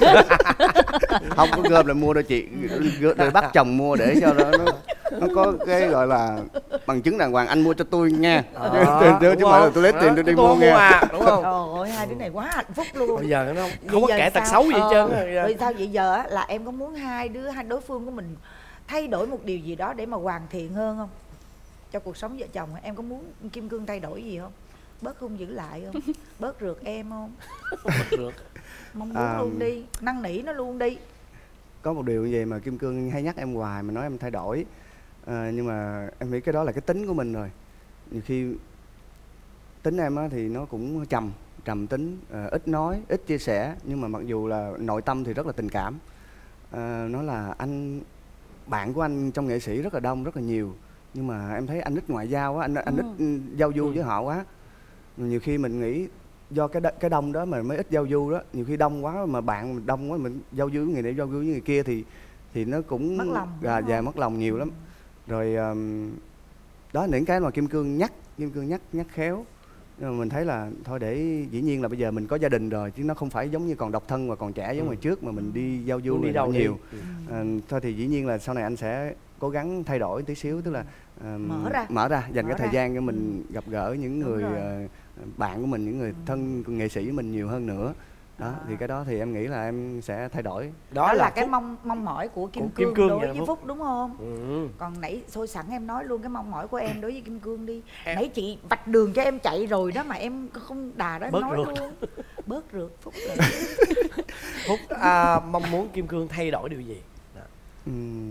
Không có gom lại mua đâu chị, rồi bắt chồng mua để cho nó, nó nó có cái gọi là bằng chứng đàng hoàng, anh mua cho tôi nha. À, chứ chứ mà là tôi lấy tiền tôi đi mua nha. À, đúng không? Trời ơi, hai đứa này quá hạnh phúc luôn. Bây giờ nó không, không có kẻ tật xấu gì hết trơn. Rồi sao vậy giờ á, là em có muốn hai đứa hai đối phương của mình thay đổi một điều gì đó để mà hoàn thiện hơn không? Cho cuộc sống vợ chồng em có muốn Kim Cương thay đổi gì không? Bớt hung dữ lại không? Bớt rượt em không? Bớt rượt. Mong muốn à, luôn đi, năn nỉ nó luôn đi. Có một điều gì mà Kim Cương hay nhắc em hoài mà nói em thay đổi, à, nhưng mà em nghĩ cái đó là cái tính của mình rồi. Nhiều khi tính em á thì nó cũng trầm trầm tính, à, ít nói, ít chia sẻ, nhưng mà mặc dù là nội tâm thì rất là tình cảm. À, nó là anh bạn của anh trong nghệ sĩ rất là đông, rất là nhiều, nhưng mà em thấy anh ít ngoại giao á, anh anh ừ. ít giao du ừ. với họ quá. Nhiều khi mình nghĩ do cái cái đông đó mà mới ít giao du đó, nhiều khi đông quá mà bạn đông quá mình giao du với người này giao du với người kia thì thì nó cũng mất lòng, gà già mất lòng nhiều lắm. Rồi um, đó những cái mà Kim Cương nhắc Kim Cương nhắc nhắc khéo, nhưng mà mình thấy là thôi để dĩ nhiên là bây giờ mình có gia đình rồi chứ nó không phải giống như còn độc thân và còn trẻ giống ừ. ngày trước mà mình đi giao du đi đâu nhiều. Ừ. À, thôi thì dĩ nhiên là sau này anh sẽ cố gắng thay đổi tí xíu, tức là uh, mở ra mở ra dành mở cái thời ra. gian cho mình ừ. gặp gỡ những Đúng người uh, bạn của mình, những người ừ. thân nghệ sĩ của mình nhiều hơn nữa. Đó à. Thì cái đó thì em nghĩ là em sẽ thay đổi. Đó, đó là, là cái mong mong mỏi của Kim, của Cương, Kim Cương đối với Phúc. Phúc đúng không? Ừ. Còn nãy thôi sẵn em nói luôn cái mong mỏi của em đối với Kim Cương đi. Em... Nãy chị vạch đường cho em chạy rồi đó mà em không đà đó em bớt nói rượt. Luôn. Bớt rượt Phúc rồi. Phúc à, mong muốn Kim Cương thay đổi điều gì? Ừ.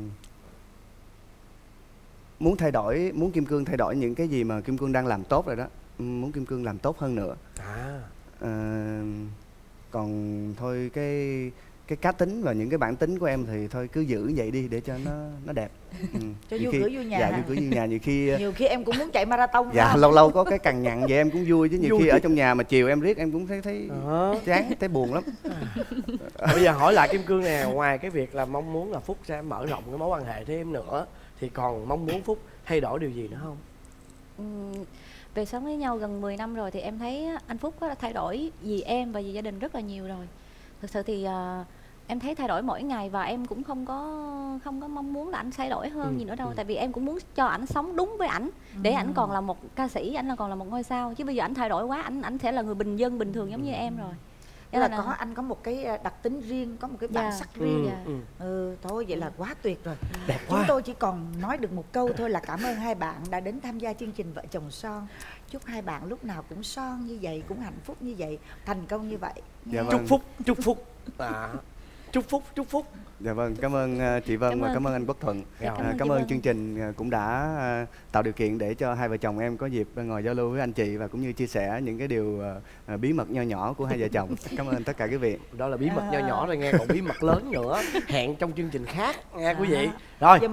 Muốn thay đổi, muốn Kim Cương thay đổi những cái gì mà Kim Cương đang làm tốt rồi đó. Muốn Kim Cương làm tốt hơn nữa. À. À, còn thôi cái cái cá tính và những cái bản tính của em thì thôi cứ giữ vậy đi để cho nó nó đẹp. Ừ. Cho vui cửa vui nhà. Dạ vui cửa vui nhà. Nhiều khi nhiều khi em cũng muốn chạy marathon. Dạ không? lâu lâu có cái cằn nhằn vậy em cũng vui chứ nhiều vui khi chứ. Ở trong nhà mà chiều em riết em cũng thấy thấy à. chán, thấy buồn lắm. À, bây giờ hỏi lại Kim Cương nè, ngoài cái việc là mong muốn là Phúc sẽ mở rộng cái mối quan hệ thêm nữa thì còn mong muốn Phúc thay đổi điều gì nữa không? Ừ, về sống với nhau gần mười năm rồi thì em thấy anh Phúc đã thay đổi vì em và vì gia đình rất là nhiều rồi. Thực sự thì uh, em thấy thay đổi mỗi ngày và em cũng không có không có mong muốn là anh thay đổi hơn ừ, gì nữa đâu. Ừ. Tại vì em cũng muốn cho ảnh sống đúng với ảnh để ừ. ảnh còn là một ca sĩ, ảnh là còn là một ngôi sao. Chứ bây giờ ảnh thay đổi quá, ảnh ảnh sẽ là người bình dân bình thường giống như em rồi. Là, là có anh có một cái đặc tính riêng, có một cái bản yeah. sắc riêng. Yeah. Ừ. ừ thôi vậy là quá tuyệt rồi. Đẹp Chúng quá. tôi chỉ còn nói được một câu thôi là cảm ơn hai bạn đã đến tham gia chương trình Vợ Chồng Son. Chúc hai bạn lúc nào cũng son như vậy, cũng hạnh phúc như vậy, thành công như vậy. Dạ vâng. Chúc phúc, chúc phúc. À, chúc phúc, chúc phúc. Dạ vâng, cảm ơn uh, chị Vân cảm và ơn. Cảm ơn anh Quốc Thuận. Dạ, cảm, à, cảm ơn chương trình uh, cũng đã uh, tạo điều kiện để cho hai vợ chồng em có dịp ngồi giao lưu với anh chị và cũng như chia sẻ những cái điều uh, uh, bí mật nho nhỏ của hai vợ chồng. Cảm ơn tất cả quý vị. Đó là bí mật nho nhỏ rồi nghe, còn bí mật lớn nữa hẹn trong chương trình khác nghe quý vị. Rồi.